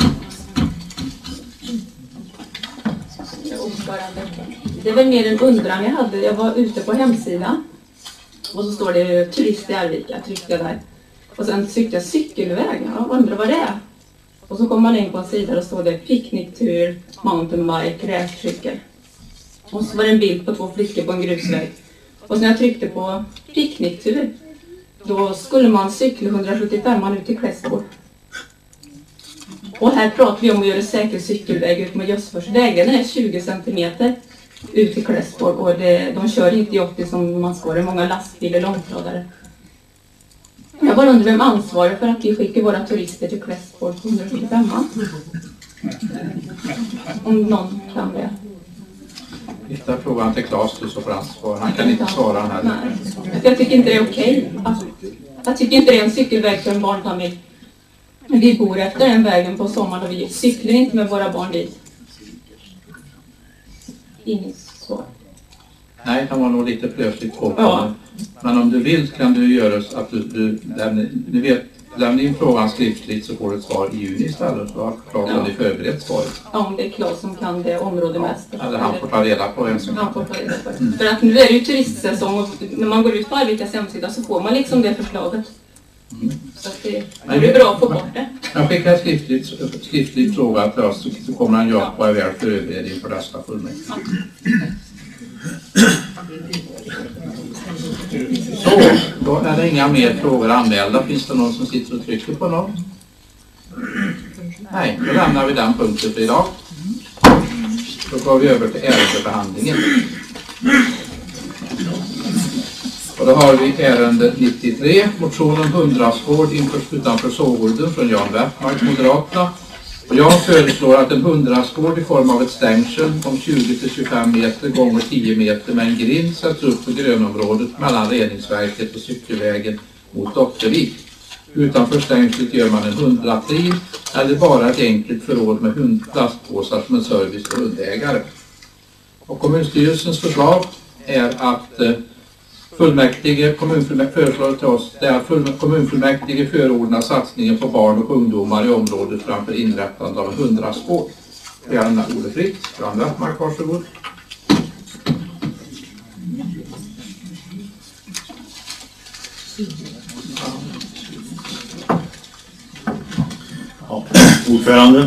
Det är väl mer en undran jag hade. Jag var ute på hemsidan. Och så står det turist i Arvika, tryckte jag där. Och sen tyckte jag cykelväg, jag undrar vad det är. Och så kommer man in på en sida och står det picknicktur, mountainbike, racercykel. Och så var det en bild på två flickor på en grusväg. Och när jag tryckte på picknicktur, då skulle man cykla hundrasjuttiofem ut till Klässbord. Och här pratar vi om att göra säker cykelväg ut med Jössfors. Vägen är tjugo centimeter ut till Klässbord och det, de kör inte i åttio som man ska. Det är många lastbilar, långtradare. Jag bara undrar vem ansvarar för att vi skickar våra turister till Klässbord på hundrasjuttiofem. Om någon kan det. Hitta frågan till Claes du så får han svara. Han kan inte svara den här. Nej. Jag tycker inte det är okej. Alltså, jag tycker inte det är en cykelväg för en barnfamilj. Vi bor efter den vägen på sommaren och vi cyklar inte med våra barn dit. Inget svar. Nej, det var nog lite plötsligt på. Ja. Men om du vill kan du göra så att du, du lämnar, ni vet, lämna in frågan skriftligt så får du ett svar i juni istället. Så att Claes hade förberett svaret. Ja, om det är Claes som kan det området mest. Eller han får ta reda på en som Han får ta reda på det. Mm. För att nu är det ju turistsäsong och när man går ut på Arvikas hemsida så får man liksom det förslaget. Mm. Så att det, det är bra att få bort det. Jag skickar skriftligt, skriftligt fråga till oss så kommer han ja på är väl förberedd inför nästa fullmäktige. Ja. Så, då är det inga mer frågor anmälda. Finns det någon som sitter och trycker på någon? Nej, då lämnar vi den punkten för idag. Då går vi över till ärendebehandlingen. Och då har vi ärende nittiotre, motionen hundrasgård inför utanför Sågården från Jan Westmark, Moderaterna. Och jag föreslår att en hundrasgård i form av ett stängsel om tjugo till tjugofem meter gånger tio meter med en grind sätts upp på grönområdet mellan reningsverket och cykelvägen mot Dottervik. Utanför stängslet gör man en hundratril eller bara ett enkelt förråd med hundplastpåsar som en service för hundägare. Och kommunstyrelsens förslag är att eh, fullmäktige, kommunfullmäktige föreslår till oss det är att kommunfullmäktige förordnar satsningen på barn och ungdomar i området framför inrättande av en hundrasgård. Gärna ordet fritt. Jan Westmark, varsågod. Ja, ordförande.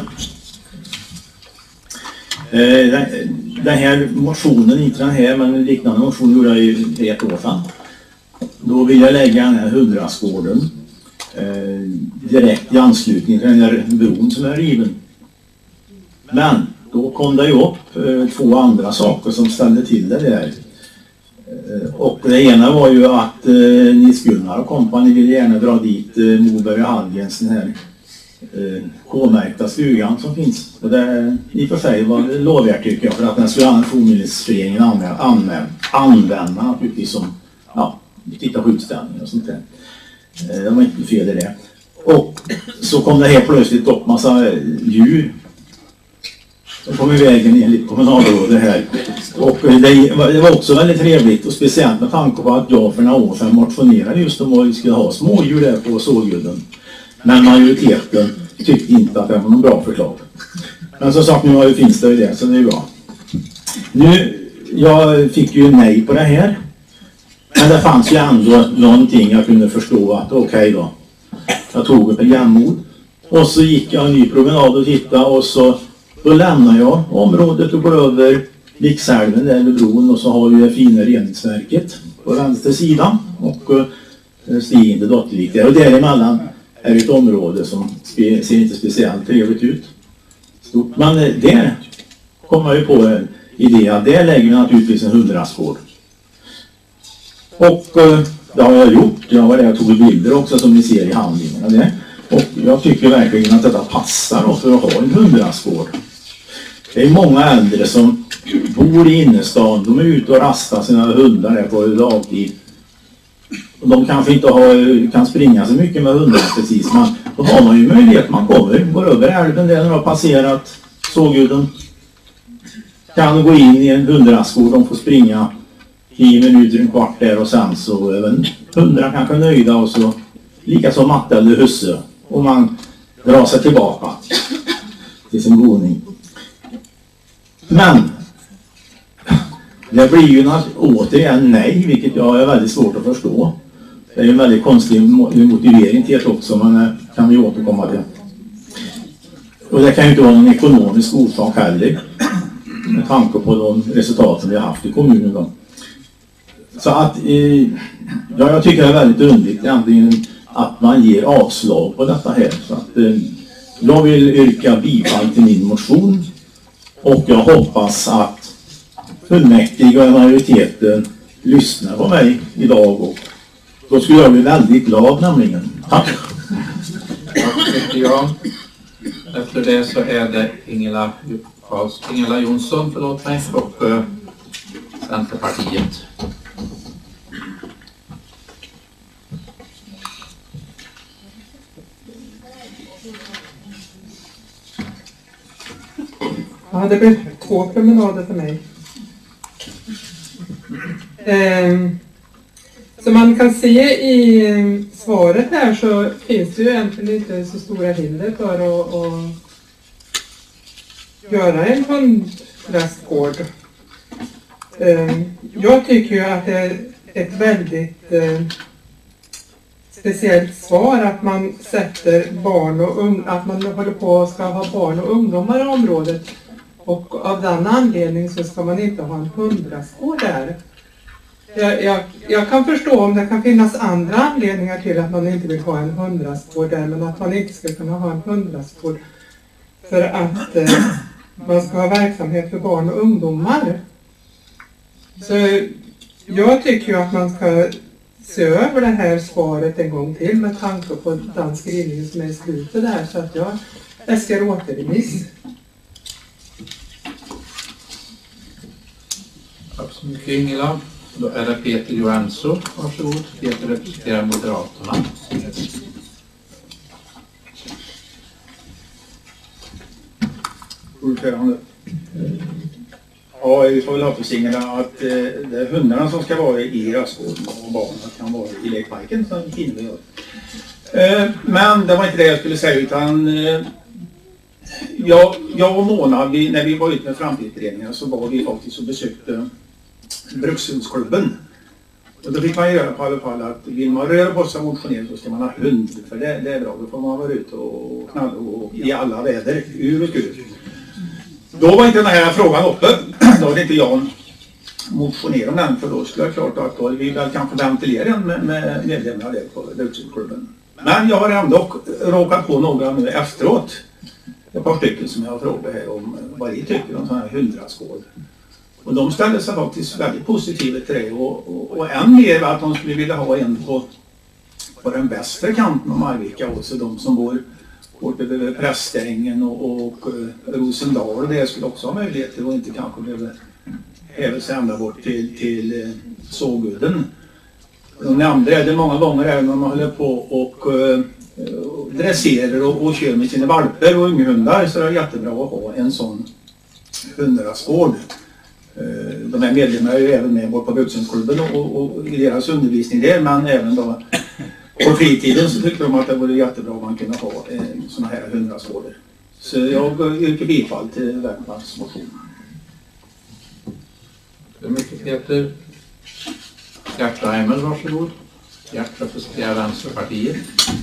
Eh, den här motionen, inte den här men en liknande motion gjorde jag ju ett år sedan. Då vill jag lägga den här hundrasgården eh, direkt i anslutning till den där bron som är riven. Men då kom det ju upp eh, två andra saker som ställde till det där. Eh, och det ena var ju att eh, Nils Gunnar och kompani ville gärna dra dit eh, Moberg och Hallgrens den här eh, K-märkta stugan som finns. Och det i och för sig var lovvärt tycker jag för att den skulle fornminnesföreningen använda, använda, använda naturligtvis som ja, titta på utställningar och sånt där. Eh, det var inte fel i det. Och så kom det helt plötsligt upp massa djur som kom i vägen enligt kommunalrådet här. Och det var, det var också väldigt trevligt och speciellt med tanke på att jag för några år sedan motionerade just om att vi skulle ha smådjur där på Sågudden. Men majoriteten tyckte inte att det var någon bra förslag. Men som sagt, nu finns det ju det, så det är bra. Nu, jag fick ju nej på det här. Men det fanns ju ändå någonting jag kunde förstå att okej okay då. Jag tog upp en jämnmod Och så gick jag en ny promenad och tittade och så då lämnar jag området och går över Viksälven där vid bron och så har vi det fina reningsverket på vänster sidan och uh, stigen till Dottervik där. Och däremellan är ett område som spe, ser inte speciellt trevligt ut. Stort. Men uh, där kommer ju på en idé att där lägger vi naturligtvis en hundrastgård. Och uh, det har jag gjort. Jag var där och tog bilder också som ni ser i handlingarna där. Och jag tycker verkligen att detta passar då för att ha en hundrastgård. Det är många äldre som bor i innerstan. De är ute och rastar sina hundar där på dagtid. Och de kanske inte har, kan springa så mycket med hundar precis. Men då har man ju möjlighet. Man kommer, går över älven där när de har passerat Sågudden. Kan gå in i en hundrastgård. De får springa tio minuter, en kvart där och sen så även hundra kanske nöjda och så lika som matte eller husse. Och man drar sig tillbaka till sin boning. Men det blir ju återigen nej, vilket jag är väldigt svårt att förstå. Det är en väldigt konstig motivering till det också, men det kan vi återkomma till. Och det kan ju inte vara någon ekonomisk orsak heller, med tanke på de resultat som vi har haft i kommunen då. Så att, eh, ja, jag tycker det är väldigt underligt egentligen att man ger avslag på detta här. Så att, eh, jag vill yrka bifall till min motion och jag hoppas att fullmäktige och majoriteten lyssnar på mig idag och då skulle jag bli väldigt glad nämligen. Tack! Tack tycker jag. Efter det så är det Ingela, Ingela Jonsson förlåt mig, och uh, Centerpartiet. Ja, det blev två promenader för mig. Um, som man kan se i svaret här så finns det ju egentligen inte så stora hinder för att, att göra en hundrastgård. Um, jag tycker ju att det är ett väldigt uh, speciellt svar att man sätter barn och ung, att man håller på att ska ha barn och ungdomar i området. Och av den anledningen så ska man inte ha en hundrastgård där. Jag, jag, jag kan förstå om det kan finnas andra anledningar till att man inte vill ha en hundrastgård där. Men att man inte ska kunna ha en hundrastgård för att eh, man ska ha verksamhet för barn och ungdomar. Så jag tycker ju att man ska se över det här svaret en gång till med tanke på den skrivningen som är i slutet där. Så att jag äskar återremiss. Tack så mycket Ingela. Då är det Peter Johansson. Varsågod. Peter representerar Moderaterna. Ordförande. Ja, vi får väl hoppas Ingela att eh, det är hundarna som ska vara i rastgården och barnen kan vara i lekparken som hinner vi göra. Eh, men det var inte det jag skulle säga utan eh, jag, jag och Mona, vi, när vi var ute med framtidsutredningar så var vi faktiskt och besökte Brukshundsklubben. Och då fick man göra på alla fall att vill man röra på sig och motionera så ska man ha hund. För det, det är bra, då får man vara ute och knalla och i alla väder, ur och ur. Då var inte den här frågan uppe. Då hade inte jag motionerat om den för då skulle jag klart att då hade vi väl kanske ventilera den med, med medlemmarna där på Brukshundsklubben. Men jag har ändå råkat på några nu efteråt. Ett par stycken som jag har frågat här om vad de tycker om sån här hundrastgård. Och de ställde sig faktiskt väldigt positiva till det och, och, och än mer att de skulle vilja ha en på, på den västra kanten av Arvika också. De som bor borta vid Prästängen och, och uh, Rosendal, det skulle också ha möjligheter och inte kanske behöva häva sig ända bort till, till uh, Sågudden. De nämnde det många gånger även om man håller på och uh, dresserar och, och kör med sina valper och unghundar så är det jättebra att ha en sån hundrastgård. De här medlemmarna är ju även med på Brukshundsklubben och, och, och i deras undervisning där, men även då på fritiden så tyckte de att det vore jättebra om man kunde ha eh, såna här hundrastgårdar. Så jag yrkar bifall till Värmlands motion. Det är mycket Peter. Gertrud Heimel, varsågod. Gert representerar Vänsterpartiet.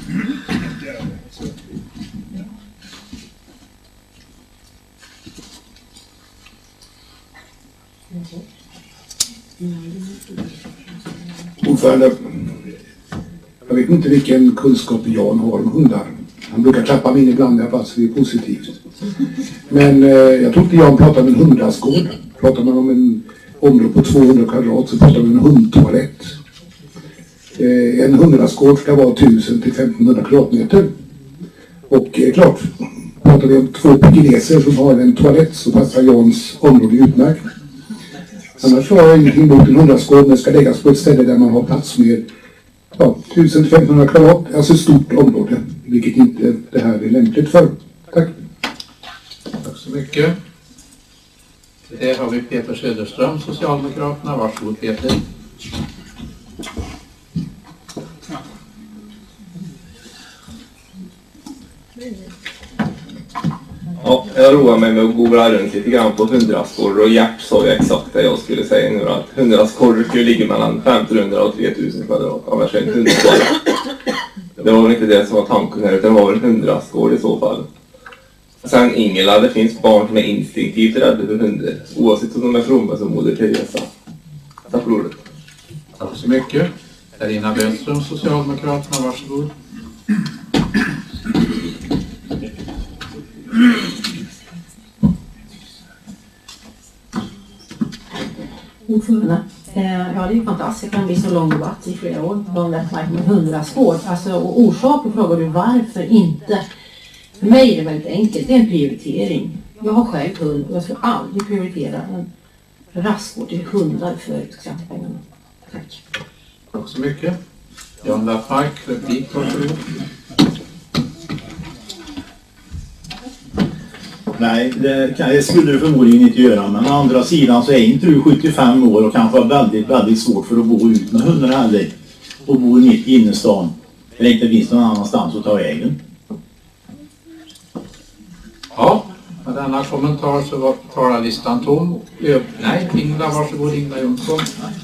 Ordförande, jag vet inte vilken kunskap Jan har om hundar. Han brukar klappa min ibland i alla fall, så det är positivt. Men eh, jag tror inte Jan pratar om en hundrastgård. Pratar man om en område på tvåhundra kvadrat så pratar man om en hundtoalett. Eh, en hundrastgård ska vara tusen till femtonhundra kvadratmeter. Och eh, klart, pratar vi om två pekineser som har en toalett så passar Jans område utmärkt. Annars har jag ingenting emot en hundrastgård, men ska läggas på ett ställe där man har plats med ja, tusen till femtonhundra kvadrat, alltså ett stort område, vilket inte det här är lämpligt för. Tack. Tack så mycket. Det har vi Peter Söderström, Socialdemokraterna. Varsågod Peter. Ja, jag roar mig med att googla runt lite grann på hundrastgårdar och Gert sa ju exakt det jag skulle säga nu, att hundrastgårdar skulle ligga mellan femtonhundra och tre tusen kvadrat, annars är en hundrastgård. Det var väl inte det som var tanken här, utan det var väl en hundrastgård i så fall. Sen Ingela, det finns barn som är instinktivt rädda för hundar, oavsett om de är fromma som moder Teresa. Tack för ordet. Tack så mycket. Carina Bönström, Socialdemokraterna, varsågod. Ordförande. Eh, ja, det är ju fantastiskt. Det kan bli så lång debatt i flera år. Lång rättmark med hundrastgård. Alltså, och orsaken frågar du varför inte. För mig är det väldigt enkelt. Det är en prioritering. Jag har själv hund och jag ska aldrig prioritera en rastgård till hundar för skattepengarna. Tack. Tack så mycket. Jan Lappmark, replik, varsågod. Nej, det, kan, det skulle du förmodligen inte göra, men å andra sidan så är inte du sjuttiofem år och kanske har väldigt, väldigt svårt för att bo ut med hundra heller och bo mitt i innerstan eller inte finns någon annanstans att ta vägen. Ja, med denna kommentar så var talarlistan tom. Ö- Nej, Ingla, varsågod Ingla Jonsson.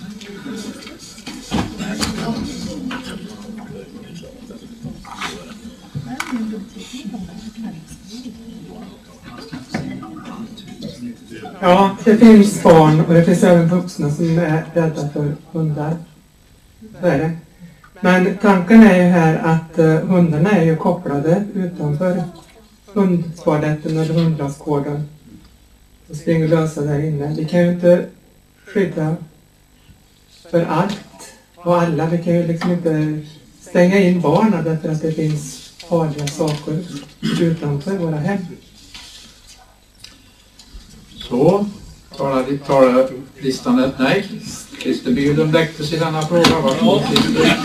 Ja, det finns barn och det finns även vuxna som är rädda för hundar. Så är det. Men tanken är ju här att uh, hundarna är ju kopplade utanför hundtoaletten eller hundrastgården. Och springer lösa där inne. Vi kan ju inte skydda för allt och alla. Vi kan ju liksom inte stänga in barnen därför att det finns farliga saker utanför våra hem. Så, talar vi talar listan ett nej. Christer Bylund väcktes i denna fråga. Varsågod Christer.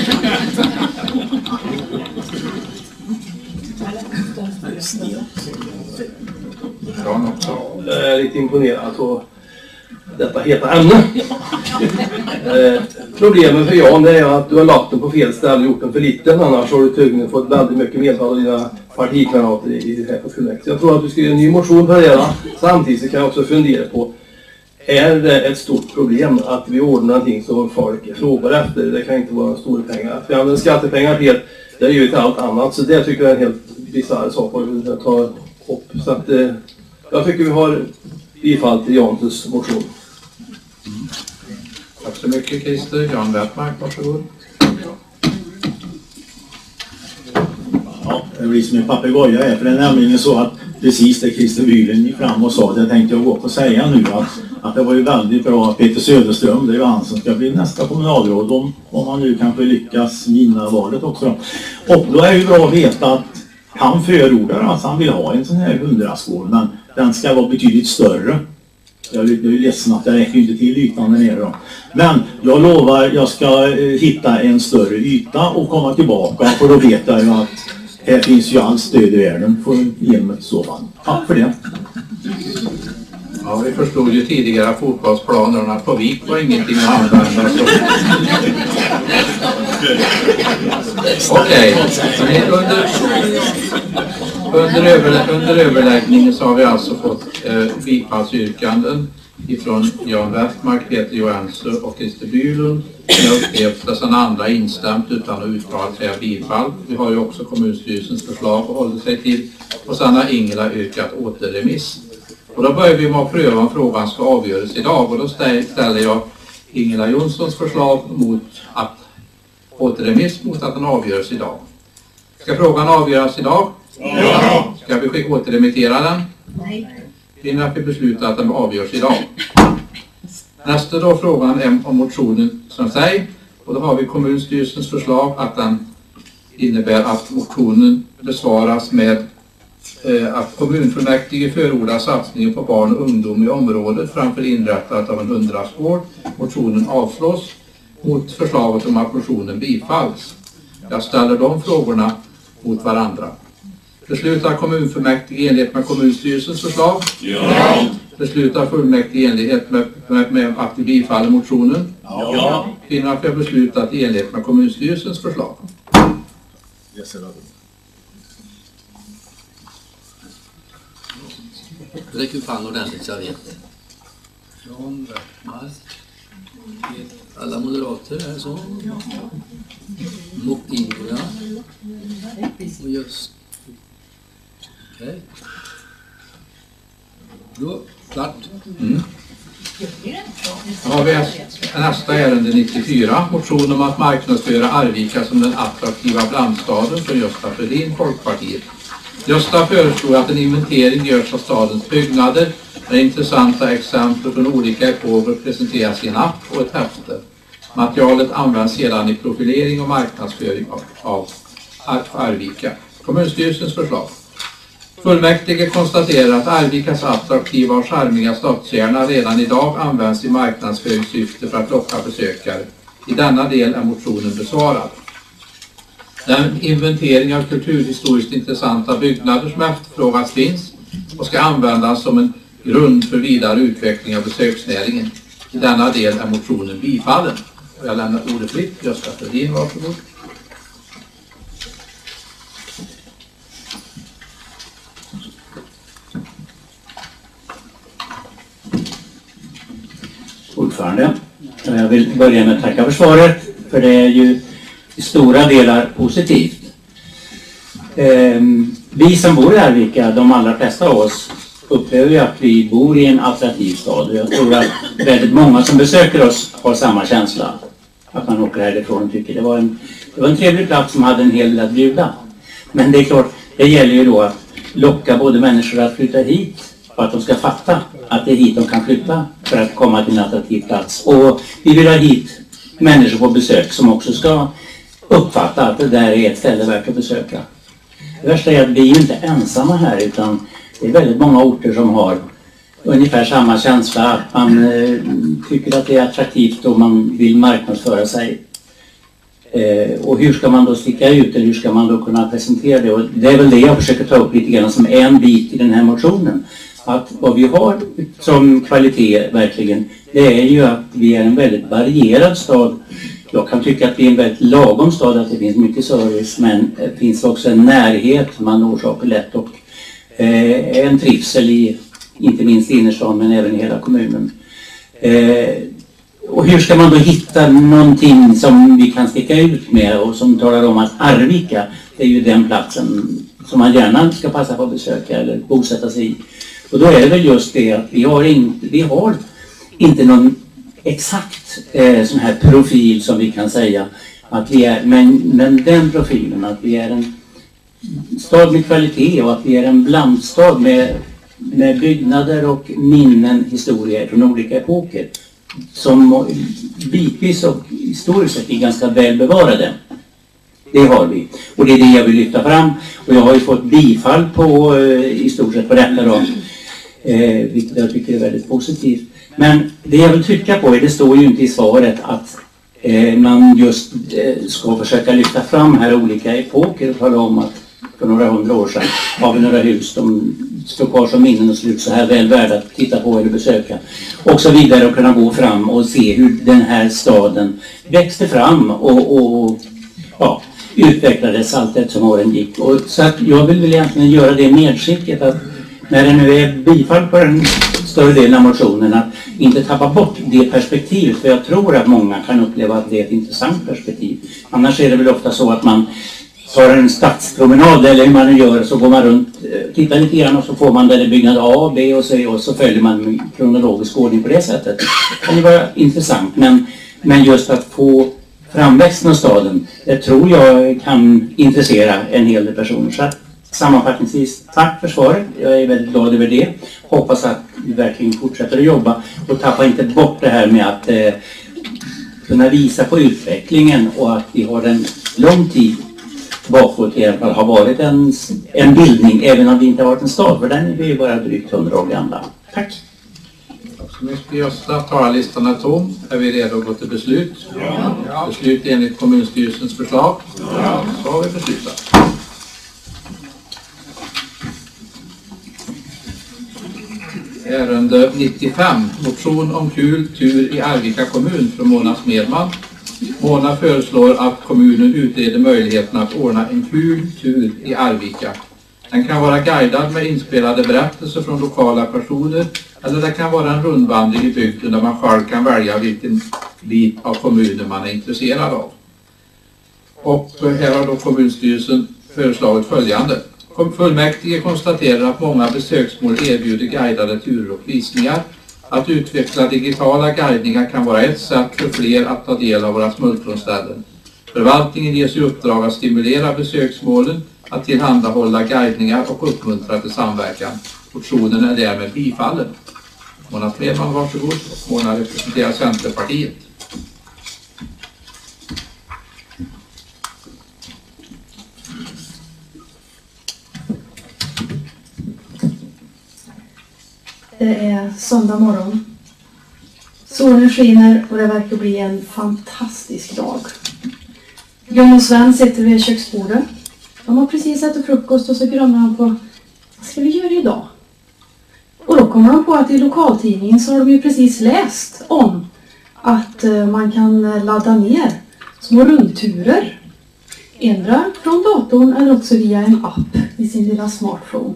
Jag är lite imponerad på detta heta ämne. eh, problemet för Jan är att du har lagt den på fel ställe och gjort den för liten. Annars har du tydligen fått väldigt mycket medhåll av dina partikamrater i, i det här på fullmäktige. Jag tror att du ska göra en ny motion för det. Samtidigt så kan jag också fundera på, är det ett stort problem att vi ordnar någonting som folk frågar efter? Det kan inte vara stora pengar. Att vi använder skattepengar helt, det är ju till allt annat. Så det tycker jag är en helt bisarr sak att ta upp. Så att, eh, jag tycker vi har bifall till Jans motion. Mm. Tack så mycket Christer. Jan Wertmark, varsågod. Ja, det blir som en papegoja är, för det är nämligen så att precis det Christer Bylund gick fram och sa, det tänkte jag gå upp och säga nu, att, att det var ju väldigt bra att Peter Söderström, det är ju han som ska bli nästa kommunalråd om, om han nu kanske lyckas vinna valet också. Och då är det ju bra att veta att han förordar att han vill ha en sån här hundrastgård, men den ska vara betydligt större. Jag är ju ledsen att det räcker inte till ytan där nere då. Men jag lovar, jag ska hitta en större yta och komma tillbaka, för då vet jag ju att här finns ju allt stöd i världen för hemmet i så fall. Tack för det. Ja, vi förstod ju tidigare att fotbollsplanerna på Vik var ingenting att använda. Så. Okej, okay. under, under, över, under överläggningen så har vi alltså fått eh, bifallsyrkanden ifrån Jan Westmark, Peter Johansson och Christer Bylund. Jag upplevt att sedan andra instämt utan att uttala säga bifall. Vi har ju också kommunstyrelsens förslag att hålla sig till. Och sen har Ingela yrkat återremiss. Och då börjar vi med att pröva om frågan ska avgöras idag. Och då ställer jag Ingela Jonssons förslag mot att återremiss mot att den avgörs idag. Ska frågan avgöras idag? Ja. Ska vi återremittera den? Nej. Innan att vi beslutar att den avgörs idag. Nästa då frågan är om motionen som säger. Och då har vi kommunstyrelsens förslag att den innebär att motionen besvaras med eh, att kommunfullmäktige förordar satsningen på barn och ungdom i området framför inrättandet av en hundraårsgård. Motionen avslås mot förslaget om att motionen bifalls. Jag ställer de frågorna mot varandra. Beslutar kommunfullmäktige i enlighet med kommunstyrelsens förslag? Ja. Beslutar fullmäktige i enlighet med, med, med att vi bifaller motionen? Ja. Finner att vi har beslutat i enlighet med kommunstyrelsens förslag? Räck upp handen ordentligt så jag vet. Jan Westmark. Alla moderater är så. Och Ingela. Och just. Okej. Okay. Då, klart. Mm. Då har vi nästa ärende nittiofyra. Motion om att marknadsföra Arvika som den attraktiva blandstaden för Gösta Fredin, Folkpartiet. Gösta föreslår att en inventering görs av stadens byggnader där intressanta exempel från olika epoker presenteras i en app och ett häfte. Materialet används sedan i profilering och marknadsföring av, av Arvika. Kommunstyrelsens förslag. Fullmäktige konstaterar att Arvikas attraktiva och charmiga stadskärna redan idag används i marknadsföringssyfte för att locka besökare. I denna del är motionen besvarad. Den inventering av kulturhistoriskt intressanta byggnader som efterfrågas finns och ska användas som en grund för vidare utveckling av besöksnäringen. I denna del är motionen bifallen. Och jag lämnar ordet fritt. Gösta Fredin, varsågod. Ordförande. Jag vill börja med att tacka för svaret, för det är ju i stora delar positivt. Ehm, vi som bor i Arvika, de allra flesta av oss, upplever ju att vi bor i en attraktiv stad. Jag tror att väldigt många som besöker oss har samma känsla. Att man åker härifrån och tycker det var en, det var en trevlig plats som hade en hel del att bjuda. Men det är klart, det gäller ju då att locka både människor att flytta hit och att de ska fatta att det är hit de kan flytta för att komma till en attraktiv plats. Och vi vill ha hit människor på besök som också ska uppfatta att det där är ett ställe värt att besöka. Det värsta är att vi är inte ensamma här, utan det är väldigt många orter som har ungefär samma känsla, att man eh, tycker att det är attraktivt och man vill marknadsföra sig. Eh, och hur ska man då sticka ut, eller hur ska man då kunna presentera det? Och det är väl det jag försöker ta upp lite grann som en bit i den här motionen. Att vad vi har som kvalitet verkligen, det är ju att vi är en väldigt varierad stad. Jag kan tycka att vi är en väldigt lagom stad, att det finns mycket service, men det finns också en närhet, man når saker lätt, och eh, en trivsel i, inte minst i innerstan men även i hela kommunen. Eh, och hur ska man då hitta någonting som vi kan sticka ut med och som talar om att Arvika, det är ju den platsen som man gärna ska passa på att besöka eller bosätta sig i. Och då är det väl just det att vi har, in, vi har inte någon exakt eh, sån här profil som vi kan säga att vi är, men, men den profilen att vi är en stad med kvalitet och att vi är en blandstad med, med byggnader och minnen, historier från olika epoker som bitvis och historiskt sett är ganska väl bevarade. Det har vi. Och det är det jag vill lyfta fram. Och jag har ju fått bifall på eh, i stort sett på detta då. Eh, vilket jag tycker är väldigt positivt. Men det jag vill trycka på är, det står ju inte i svaret att eh, man just eh, ska försöka lyfta fram här olika epoker och tala om att för några hundra år sedan har vi några hus, de står kvar som minnen och slut så här väl värda att titta på eller besöka. Och så vidare, och kunna gå fram och se hur den här staden växte fram och, och ja, utvecklades allt eftersom åren gick. Och så att jag vill väl egentligen göra det medskicket att när det nu är bifall på den större delen av motionen, att inte tappa bort det perspektivet, för jag tror att många kan uppleva att det är ett intressant perspektiv. Annars är det väl ofta så att man tar en stadspromenad eller hur man nu gör, så går man runt, tittar lite grann och så får man där det är byggnad A, B och C och så följer man med kronologisk ordning på det sättet. Det kan ju vara intressant, men, men just att få framväxten av staden, det tror jag kan intressera en hel del personer. Så sammanfattningsvis, tack för svaret. Jag är väldigt glad över det. Hoppas att vi verkligen fortsätter att jobba och tappa inte bort det här med att eh, kunna visa på utvecklingen och att vi har en lång tid bakåt i alla fall har varit en, en bildning, även om vi inte har varit en stad, för den är vi ju bara drygt hundra år gamla. Tack. Tack så mycket Gösta. Talarlistan är tom. Är vi redo att gå till beslut? Ja. Beslut enligt kommunstyrelsens förslag? Ja. Så har vi beslutat. Ärende nittiofem. Motion om kultur i Arvika kommun från Mona Smedman. Mona föreslår att kommunen utreder möjligheten att ordna en kultur i Arvika. Den kan vara guidad med inspelade berättelser från lokala personer, eller det kan vara en rundvandring i bygden där man själv kan välja vilken bit av kommunen man är intresserad av. Och här har då kommunstyrelsen föreslagit följande. Fullmäktige konstaterar att många besöksmål erbjuder guidade turer och visningar. Att utveckla digitala guidningar kan vara ett sätt för fler att ta del av våra smultronställen. Förvaltningen ges i uppdrag att stimulera besöksmålen, att tillhandahålla guidningar och uppmuntra till samverkan. Motionen är därmed bifallen. Mona Smedman, varsågod. Mona representerar Centerpartiet. Det är söndag morgon. Solen skiner och det verkar bli en fantastisk dag. Gun och Sven sitter vid köksbordet. De har precis ätit frukost och så grunnar de på vad ska vi göra idag? Och då kommer de på att i lokaltidningen så har de ju precis läst om att man kan ladda ner små rundturer. Ändra från datorn eller också via en app i sin lilla smartphone.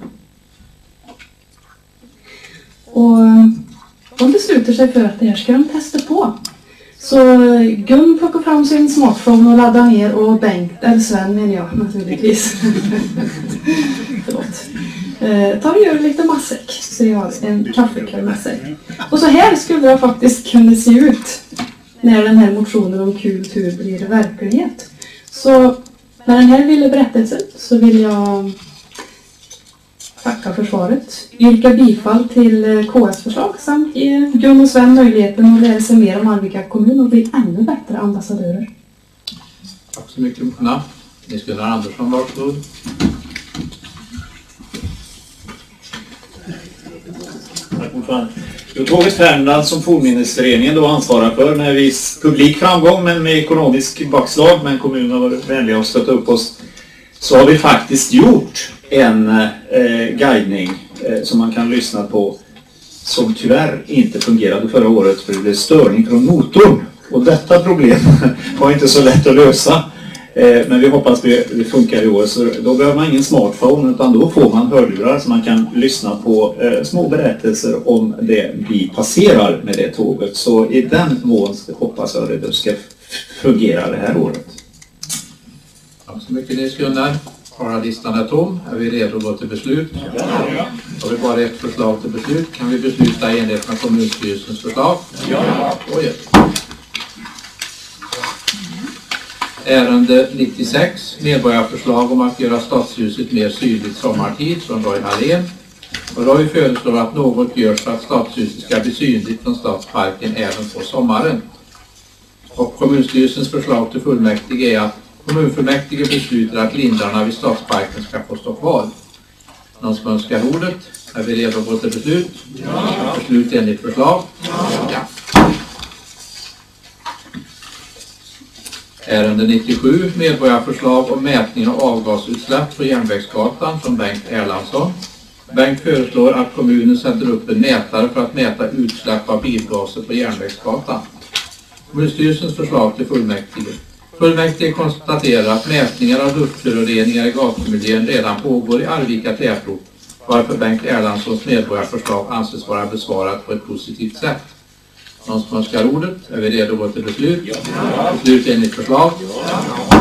Och de beslutar sig för att det här ska de testa på. Så Gun plockar fram sin smartphone och laddar ner och Bengt, eller Sven menar jag naturligtvis. Förlåt. Eh, tar och gör lite matsäck. Så jag har en kaffekväll med sig. Och så här skulle det faktiskt kunna se ut när den här motionen om kultur blir verklighet. Så med den här lilla berättelsen så vill jag tacka för svaret. Yrka bifall till K S förslag samt ge Gun och Sven möjligheten att lära sig mer om Arvika kommun och bli ännu bättre ambassadörer. Tack så mycket Mona. Nils Gunnar Andersson, varsågod. Tack ordförande. Tåget Värmland som fornminnesföreningen då ansvarar för med viss publik framgång men med ekonomisk bakslag, men kommunen har varit vänliga och stött upp oss, så har vi faktiskt gjort en eh, guidning eh, som man kan lyssna på, som tyvärr inte fungerade förra året för det blev störning från motorn. Och detta problem var inte så lätt att lösa. Eh, men vi hoppas det, det funkar i år. Så då behöver man ingen smartphone, utan då får man hörlurar så man kan lyssna på eh, små berättelser om det vi passerar med det tåget. Så i den mån hoppas jag att det ska fungera det här året. Tack så mycket Nils Gunnar. Listan är tom. Är vi redo att gå till beslut? Ja. Har vi bara ett förslag till beslut? Kan vi besluta i enlighet med kommunstyrelsens förslag? Ja. Oj. Ärende nittiosex. Medborgarförslag om att göra stadshuset mer synligt sommartid från Roy Hallén. Och Roy föreslår att något görs för att stadshuset ska bli synligt från stadsparken även på sommaren. Och kommunstyrelsens förslag till fullmäktige är att kommunfullmäktige beslutar att lindarna vid stadsparken ska få stå kvar. Någon som önskar ordet? Är vi redo att gå till beslut? Ja. Beslut enligt förslag? Ja. Ja. Ärende nittiosju. Medborgarförslag om mätning av avgasutsläpp på Järnvägsgatan från Bengt Erlandsson. Bengt föreslår att kommunen sätter upp en mätare för att mäta utsläpp av bilgaser på Järnvägsgatan. Kommunstyrelsens förslag till fullmäktige. Fullmäktige konstaterar att mätningar av luftföroreningar i gatumiljön redan pågår i Arvika tätort varför Bengt Erlandssons medborgarförslag anses vara besvarat på ett positivt sätt. Någon som önskar ordet? Är vi redo att gå till beslut? Ja. Beslut enligt förslag? Ja.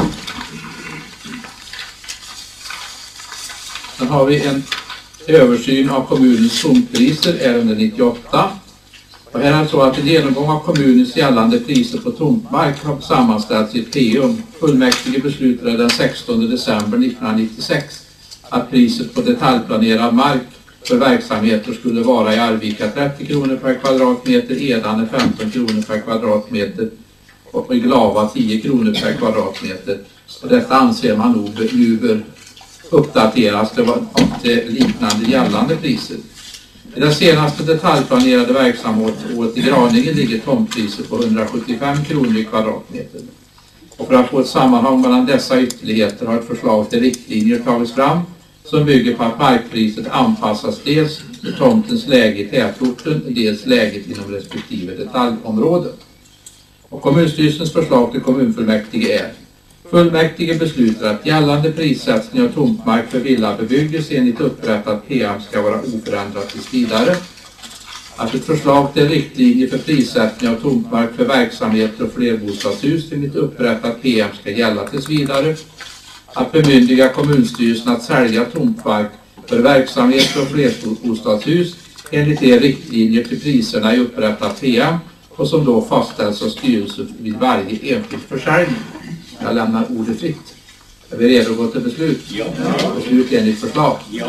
Sen har vi en översyn av kommunens tomtpriser, ärende nittioåtta. Och här är det så att en genomgång av kommunens gällande priser på tomtmark har sammanställts i ett P M. Fullmäktige beslutade den sextonde december nittonhundranittiosex att priset på detaljplanerad mark för verksamheter skulle vara i Arvika trettio kronor per kvadratmeter, Edane femton kronor per kvadratmeter och i Glava tio kronor per kvadratmeter. Och detta anser man nog nu bör uppdateras till liknande gällande priser. I den senaste detaljplanerade verksamhetsåret i Graninge ligger tomtpriset på hundrasjuttiofem kronor i kvadratmeter. Och för att få ett sammanhang mellan dessa ytterligheter har ett förslag till riktlinjer tagits fram som bygger på att markpriset anpassas dels till tomtens läge i tätorten, dels läget inom respektive detaljområde. Och kommunstyrelsens förslag till kommunfullmäktige är: fullmäktige beslutar att gällande prissättning av tomtmark för villabebyggelse enligt upprättat P M ska vara oförändrat tills vidare. Att ett förslag till riktlinje för prissättning av tomtmark för verksamheter och flerbostadshus enligt upprättat P M ska gälla tills vidare. Att bemyndiga kommunstyrelsen att sälja tomtmark för verksamheter och flerbostadshus enligt de riktlinjer till priserna i upprättat P M och som då fastställs av styrelsen vid varje enskild försäljning. Jag lämnar ordet fritt. Är vi redo att gå till beslut? Ja. Beslut enligt förslag. Ja.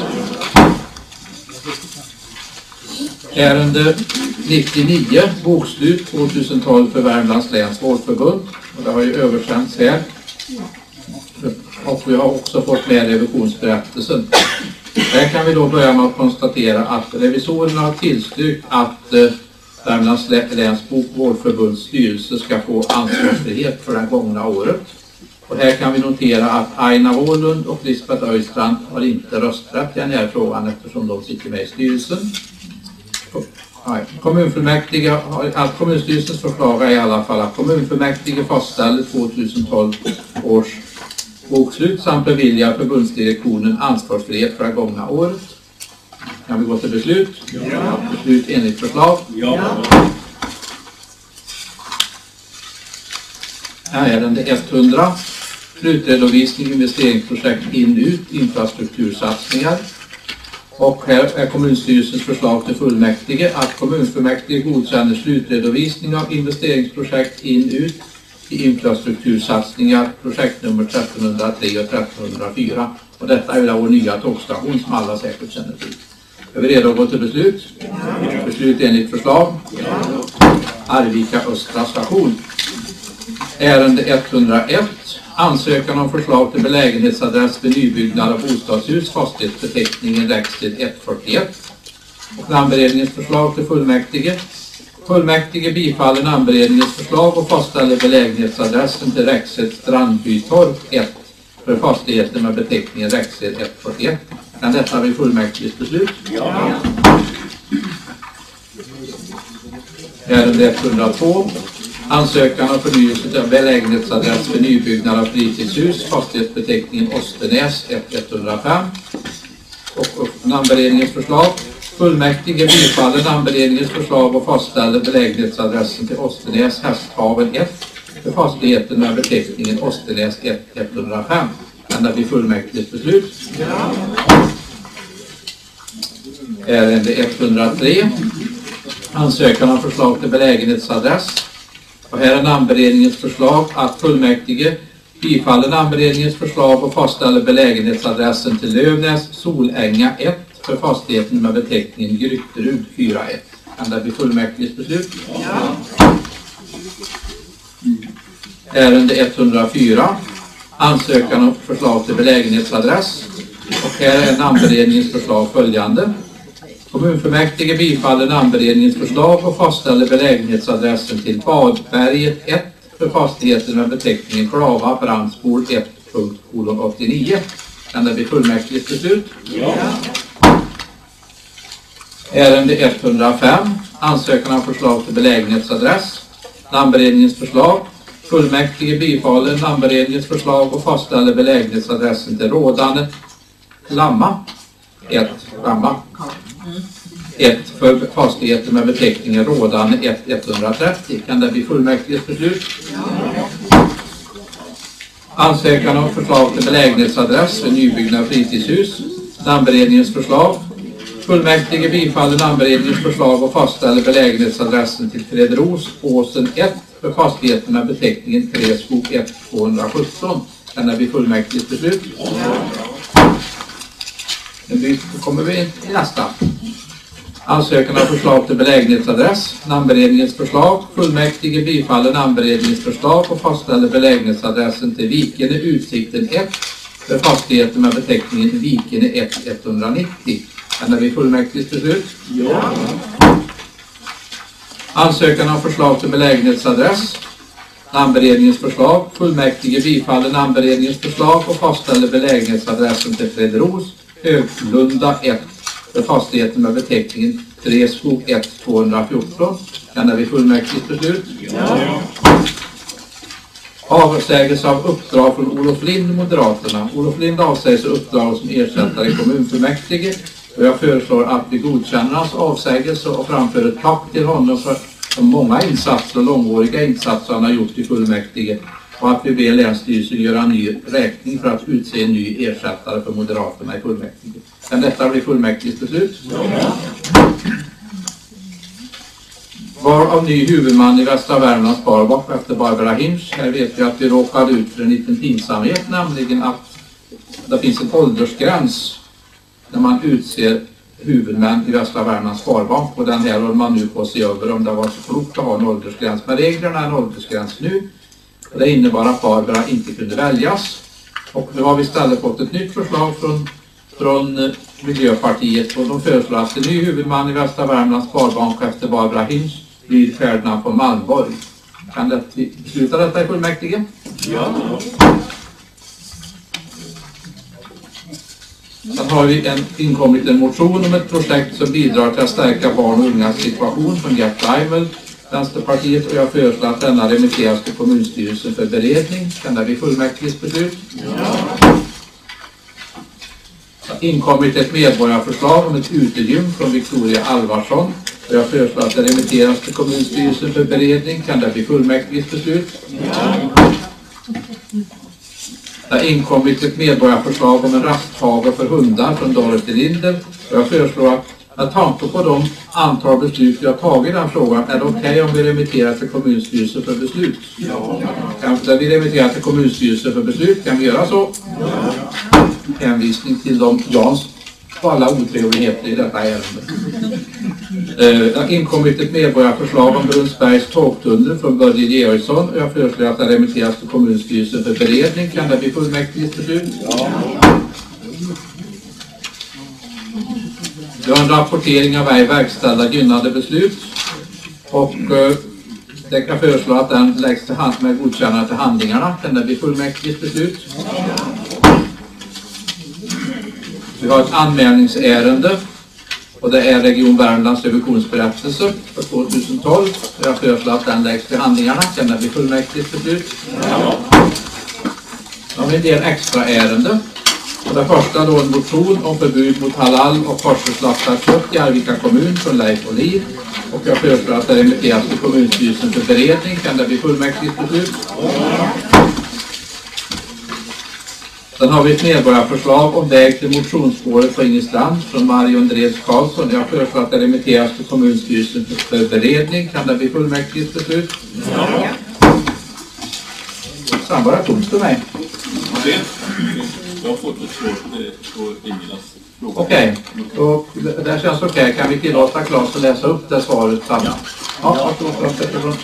Ärende nittionio, bokslut tjugohundratolv för Värmlands läns vårdförbund. Och det har ju översänts här. Och vi har också fått med revisionsberättelsen. Där kan vi då börja med att konstatera att revisorerna har tillstyrkt att eh, Värmlands läns vårdförbunds styrelse ska få ansvarsfrihet för det gångna året. Och här kan vi notera att Aina Wåhlund och Lisbeth Öjstrand har inte rösträtt i den här frågan eftersom de sitter med i styrelsen. Kommunfullmäktige har, att kommunstyrelsens förslag är i alla fall att kommunfullmäktige fastställer tjugohundratolv års bokslut samt beviljar förbundsdirektionen ansvarsfrihet för det gångna året. Kan vi gå till beslut? Ja. Beslut enligt förslag? Ja. Ärende hundra. Slutredovisning investeringsprojekt in-ut infrastruktursatsningar. Och här är kommunstyrelsens förslag till fullmäktige att kommunfullmäktige godkänner slutredovisning av investeringsprojekt in-ut i infrastruktursatsningar, projektnummer trettonhundratre och trettonhundrafyra. Och detta är vår nya tågstation som alla säkert känner till. Är vi redo att gå till beslut? Ja. Beslut enligt förslag? Ja. Arvika Östra station. Ärende hundraett. Ansökan om förslag till belägenhetsadress för nybyggnad av bostadshus, fastighetsbeteckningen Räckstedt etthundrafyrtioett. Och namnberedningens förslag till fullmäktige. Fullmäktige bifaller namnberedningens förslag och fastställer belägenhetsadressen till Räckstedt Strandbytorp ett för fastigheten med beteckningen Räckstedt etthundrafyrtioett. Kan detta bli fullmäktiges beslut? Ja. Ärende hundratvå. Ansökan om förnyelse av belägenhetsadress för nybyggnad av fritidshus, fastighetsbeteckningen Åstenäs ett etthundrafem. Och, och namnberedningens förslag. Fullmäktige bifaller namnberedningens förslag och fastställer belägenhetsadressen till Åstenäs Hästhaven ett för fastigheten med beteckningen Åstenäs ett etthundrafem. Kan det bli fullmäktiges beslut? Ja. Ärende hundratre. Ansökan om förslag till belägenhetsadress. Och här är namnberedningens förslag att fullmäktige bifaller namnberedningens förslag och fastställer belägenhetsadressen till Lövnäs Solänga ett för fastigheten med beteckningen Grytterud fyra ett. Kan det bli fullmäktiges beslut? Ja. Ärende hundrafyra. Ansökan om förslag till belägenhetsadress. Och här är namnberedningens förslag följande. Kommunfullmäktige bifaller namnberedningens förslag och fastställer belägenhetsadressen till Badberget ett för fastigheten med beteckningen Klava Brandsbol ett åttionio. Kan det bli fullmäktiges beslut? Ja. Ärende hundrafem. Ansökan om förslag till belägenhetsadress. Namnberedningens förslag. Fullmäktige bifaller namnberedningens förslag och fastställer belägenhetsadressen till Rådane Lamma ett, samma. ett för fastigheter med beteckningen rådande ett etthundratrettio. Kan det bli fullmäktiges beslut? Ansökan om förslag till belägenhetsadress för nybyggnad av fritidshus. Namnberedningens förslag. Fullmäktige bifaller namnberedningens förslag och fastställer belägenhetsadressen till Fredros, Åsen ett för fastigheten med beteckningen Träskog ett tvåhundrasjutton. Kan det bli fullmäktiges beslut? Nu kommer vi till nästa. Ansökan om förslag till belägenhetsadress. Namnberedningens förslag. Fullmäktige bifaller namnberedningens förslag och fastställer belägenhetsadressen till Vikene Utsikten ett för fastigheten med beteckningen Vikene ett etthundranittio. Kan det bli fullmäktiges beslut? Ja. Ansökan om förslag till belägenhetsadress. Namnberedningens förslag. Fullmäktige bifaller namnberedningens förslag och fastställer belägenhetsadressen till Fredros, Höglunda ett för fastigheten med beteckningen Träskog ett tvåhundrafjorton. Kan det bli fullmäktiges beslut? Ja. Avsägelse av uppdrag från Olof Lind, Moderaterna. Olof Lind avsäger sig uppdrag som ersättare i kommunfullmäktige. Och jag föreslår att vi godkänner hans avsägelse och framför ett tack till honom för de många insatser och långvariga insatser han har gjort i fullmäktige. Och att vi ber Länsstyrelsen göra en ny räkning för att utse en ny ersättare för Moderaterna i fullmäktige. Kan detta bli fullmäktiges beslut? Ja. Var av ny huvudman i Västra Värmlands Sparbank efter Barbara Hinch. Här vet vi att vi råkade ut för en liten pinsamhet, nämligen att det finns en åldersgräns när man utser huvudmän i Västra Värmlands Sparbank, och den här håller man nu på att se över om det var så klokt att ha en åldersgräns. Men reglerna är en åldersgräns nu. Och det innebar att Barbara inte kunde väljas. Och nu har vi istället fått ett nytt förslag från, från Miljöpartiet, och de föreslår att en ny huvudman i Västra Värmlands Sparbank efter Barbara Hinch blir Ferdinand von Malmborg. Kan det besluta detta i fullmäktige? Ja. Sen har vi en, inkommit en motion om ett projekt som bidrar till att stärka barn och ungas situation från Gert Daimel, Vänsterpartiet, och jag föreslår att denna remitteras till kommunstyrelsen för beredning. Kan det bli fullmäktiges beslut? Ja. Inkommit ett medborgarförslag om ett utegym från Victoria Alvarsson, och jag föreslår att det remitteras till kommunstyrelsen för beredning. Kan det bli fullmäktiges beslut? Ja. Det har inkommit ett medborgarförslag om en rasthage för hundar från Dorothy Linder, och jag föreslår att med tanke på de antal beslut vi har tagit i den frågan, är det okej okay om vi remitterar till kommunstyrelsen för beslut? Ja. Kan vi remitterar till kommunstyrelsen för beslut? Kan vi göra så? Ja. Hänvisning till de Jans på alla otrevligheter i detta ärende. Det har inkommit ett medborgarförslag om Brunnsbergs tågtunnel från Börje Georgsson, och jag föreslår att det remitteras till kommunstyrelsen för beredning. Kan det bli fullmäktiges beslut? Ja. Vi har en rapportering av ej verkställda gynnade beslut, och eh, det kan föreslå att den läggs till hand med godkännande till handlingarna. Kan det bli fullmäktiges beslut? Vi har ett anmälningsärende, och det är Region Värmlands revisionsberättelse för tjugohundratolv. Jag föreslår att den läggs till handlingarna. Kan det bli fullmäktiges beslut? Ja. Då har vi en del extra ärende. Och det första då en motion om förbud mot halal och koscherslaktat kött i Arvika kommun från Leif Olin. Och jag föreslår att det remitteras till kommunstyrelsen för beredning. Kan det bli fullmäktiges beslut? Ja. Sen har vi ett medborgarförslag om väg till motionsspåret på Ingestrand från Marion Dreds Karlsson. Jag föreslår att det remitteras till kommunstyrelsen för beredning. Kan det bli fullmäktiges beslut? Ja. Sen var det tomt för mig. Jag har fått ett svårt på Ingelas fråga. Okej, okay. Det känns okej. Okay. Kan vi tillåta Claes att läsa upp det svaret? Ja, ja. Ja.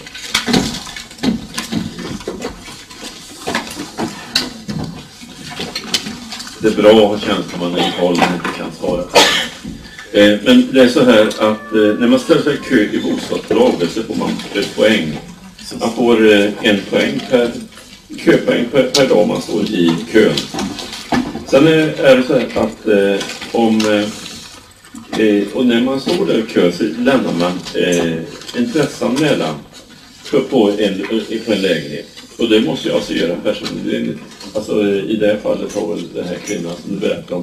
Det är bra att ha tjänsteman i tal som inte kan svara. Eh, men det är så här att eh, när man ställer sig i kö i bostadsbolaget så får man ett poäng. Man får eh, en poäng per köpoäng per, per dag man står i kön. Sen är, är det så här att eh, om eh, och när man står där i kö så lämnar man eh, en pressanmälan på en, på en lägenhet. Och det måste jag alltså göra personligen. Alltså i det här fallet har väl den här kvinnan som du berättade om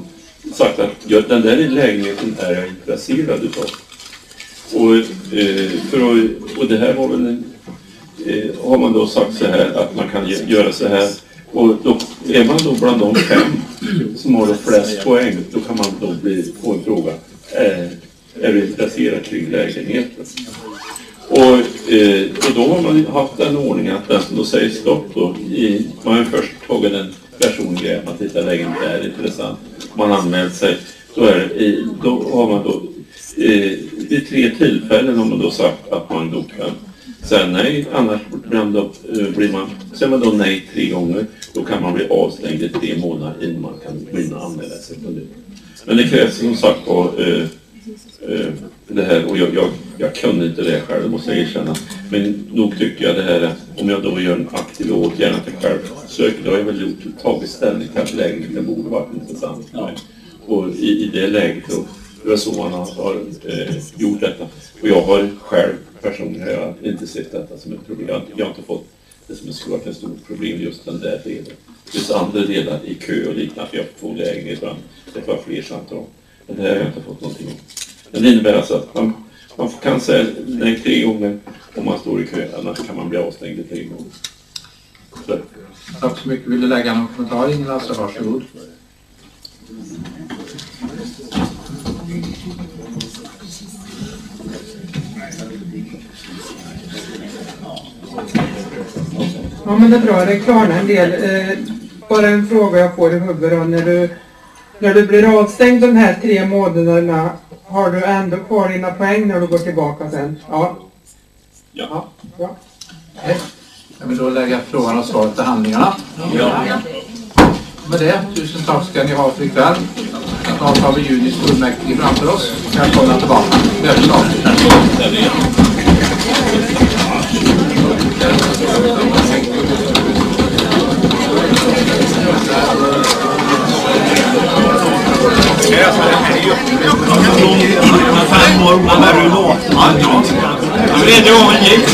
sagt att ja, den där lägenheten är jag intresserad utav. Och, eh, för att, och det här var väl en, eh, har man då sagt så här att man kan göra så här. Och då är man då bland de fem som har det flest poäng, då kan man då bli, få en fråga. Eh, är du intresserad kring lägenheten? Och, eh, och då har man haft den ordningen att den som då säger stopp då, i, man har först tagit en persongrej, man tittar lägenheten, det är intressant. Man har anmält sig, då, är det, då har man då eh, vid tre tillfällen har man då sagt att man då kan säga nej, annars blir man, säger man då nej tre gånger, då kan man bli avstängd i tre månader innan man kan börja anmäla sig på det. Men det krävs som sagt på eh, eh, det här, och jag, jag, jag kunde inte det själv, måste jag erkänna. Men nog tycker jag det här är, om jag då gör en aktiv åtgärd att jag själv söker, då har jag väl gjort, tagit ställning till att lägenheten borde vara intressant. Ja. Och i, i det läget då, det var så man har, har eh, gjort detta. Och jag har själv personligen jag har inte sett detta som ett problem. Jag har, jag har inte fått det som skulle varit ett stort problem just den där delen. Det finns andra delar i kö och liknande, för jag får lägenhet ibland. Det får fler samtal. Men det här har jag inte fått någonting om. Men det innebär alltså att man, man kan säga nej tre gånger om man står i kö, annars kan man bli avstängd i tre gånger. Så. Tack så mycket. Vill du lägga någon kommentar, Ingela? Så varsågod. Ja, men det är bra, det klarnar en del. Eh, bara en fråga jag får i huvudet då. När du, när du blir avstängd de här tre månaderna, har du ändå kvar dina poäng när du går tillbaka sen? Ja. Ja. Ja. Ja. Nej. Jag vill då lägga frågan och svaret till handlingarna. Ja. Med det, tusen tack ska ni ha för ikväll. Snart har vi juni fullmäktige framför oss. Välkomna tillbaka. Välkomna. Fem år man är ju låtman. Tredje gången gick.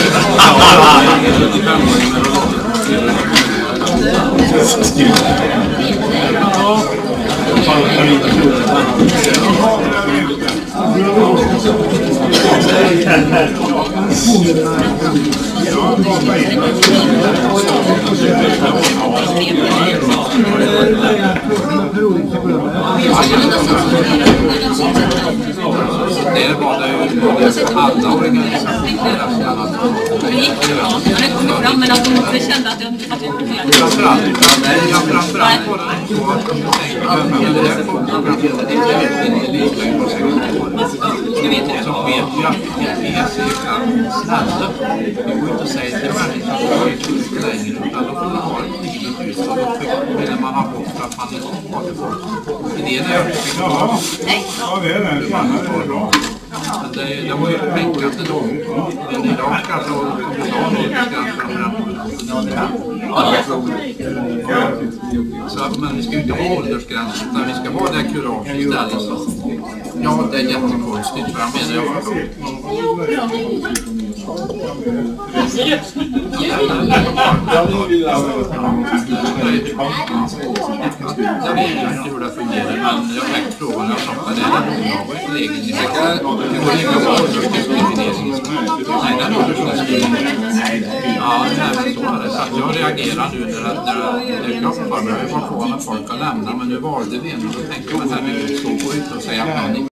Det var det ju alla organisationer. Det gick bra. Jag hade kommit fram, men att de kände att jag inte hade gjort fel. Framförallt, framförallt var det så att de tänkte att det här kommer att göra det är lika på sig. Så vet vi att vi är så snälla. Vi går inte och säger till människor att det är inte längre, utan då får man ha ett litet hus och då vill man ha bort att man inte har det bort. Idén är att det ska vara. Nej. Ja, det är det. Men det, det var ju tänkande då. Men idag kanske kommunal så att men vi ska inte ha åldersgräns, utan vi ska ha det här kurage istället. Så. Ja, det är jättekonstigt, för jag menar jag förstår. Jag vet inte hur det fungerar, men jag tänkte frågan jag pratade det här var ju egen. Det var inga åldersdiskriminering. Nej, den åldersdiskriminering. Ja, det här förstår det. Så att jag reagerar nu när det är klart för mig. Vi var på när folk har lämnat, men nu valde vi en och då tänkte jag att här vill vi stå på ut och säga att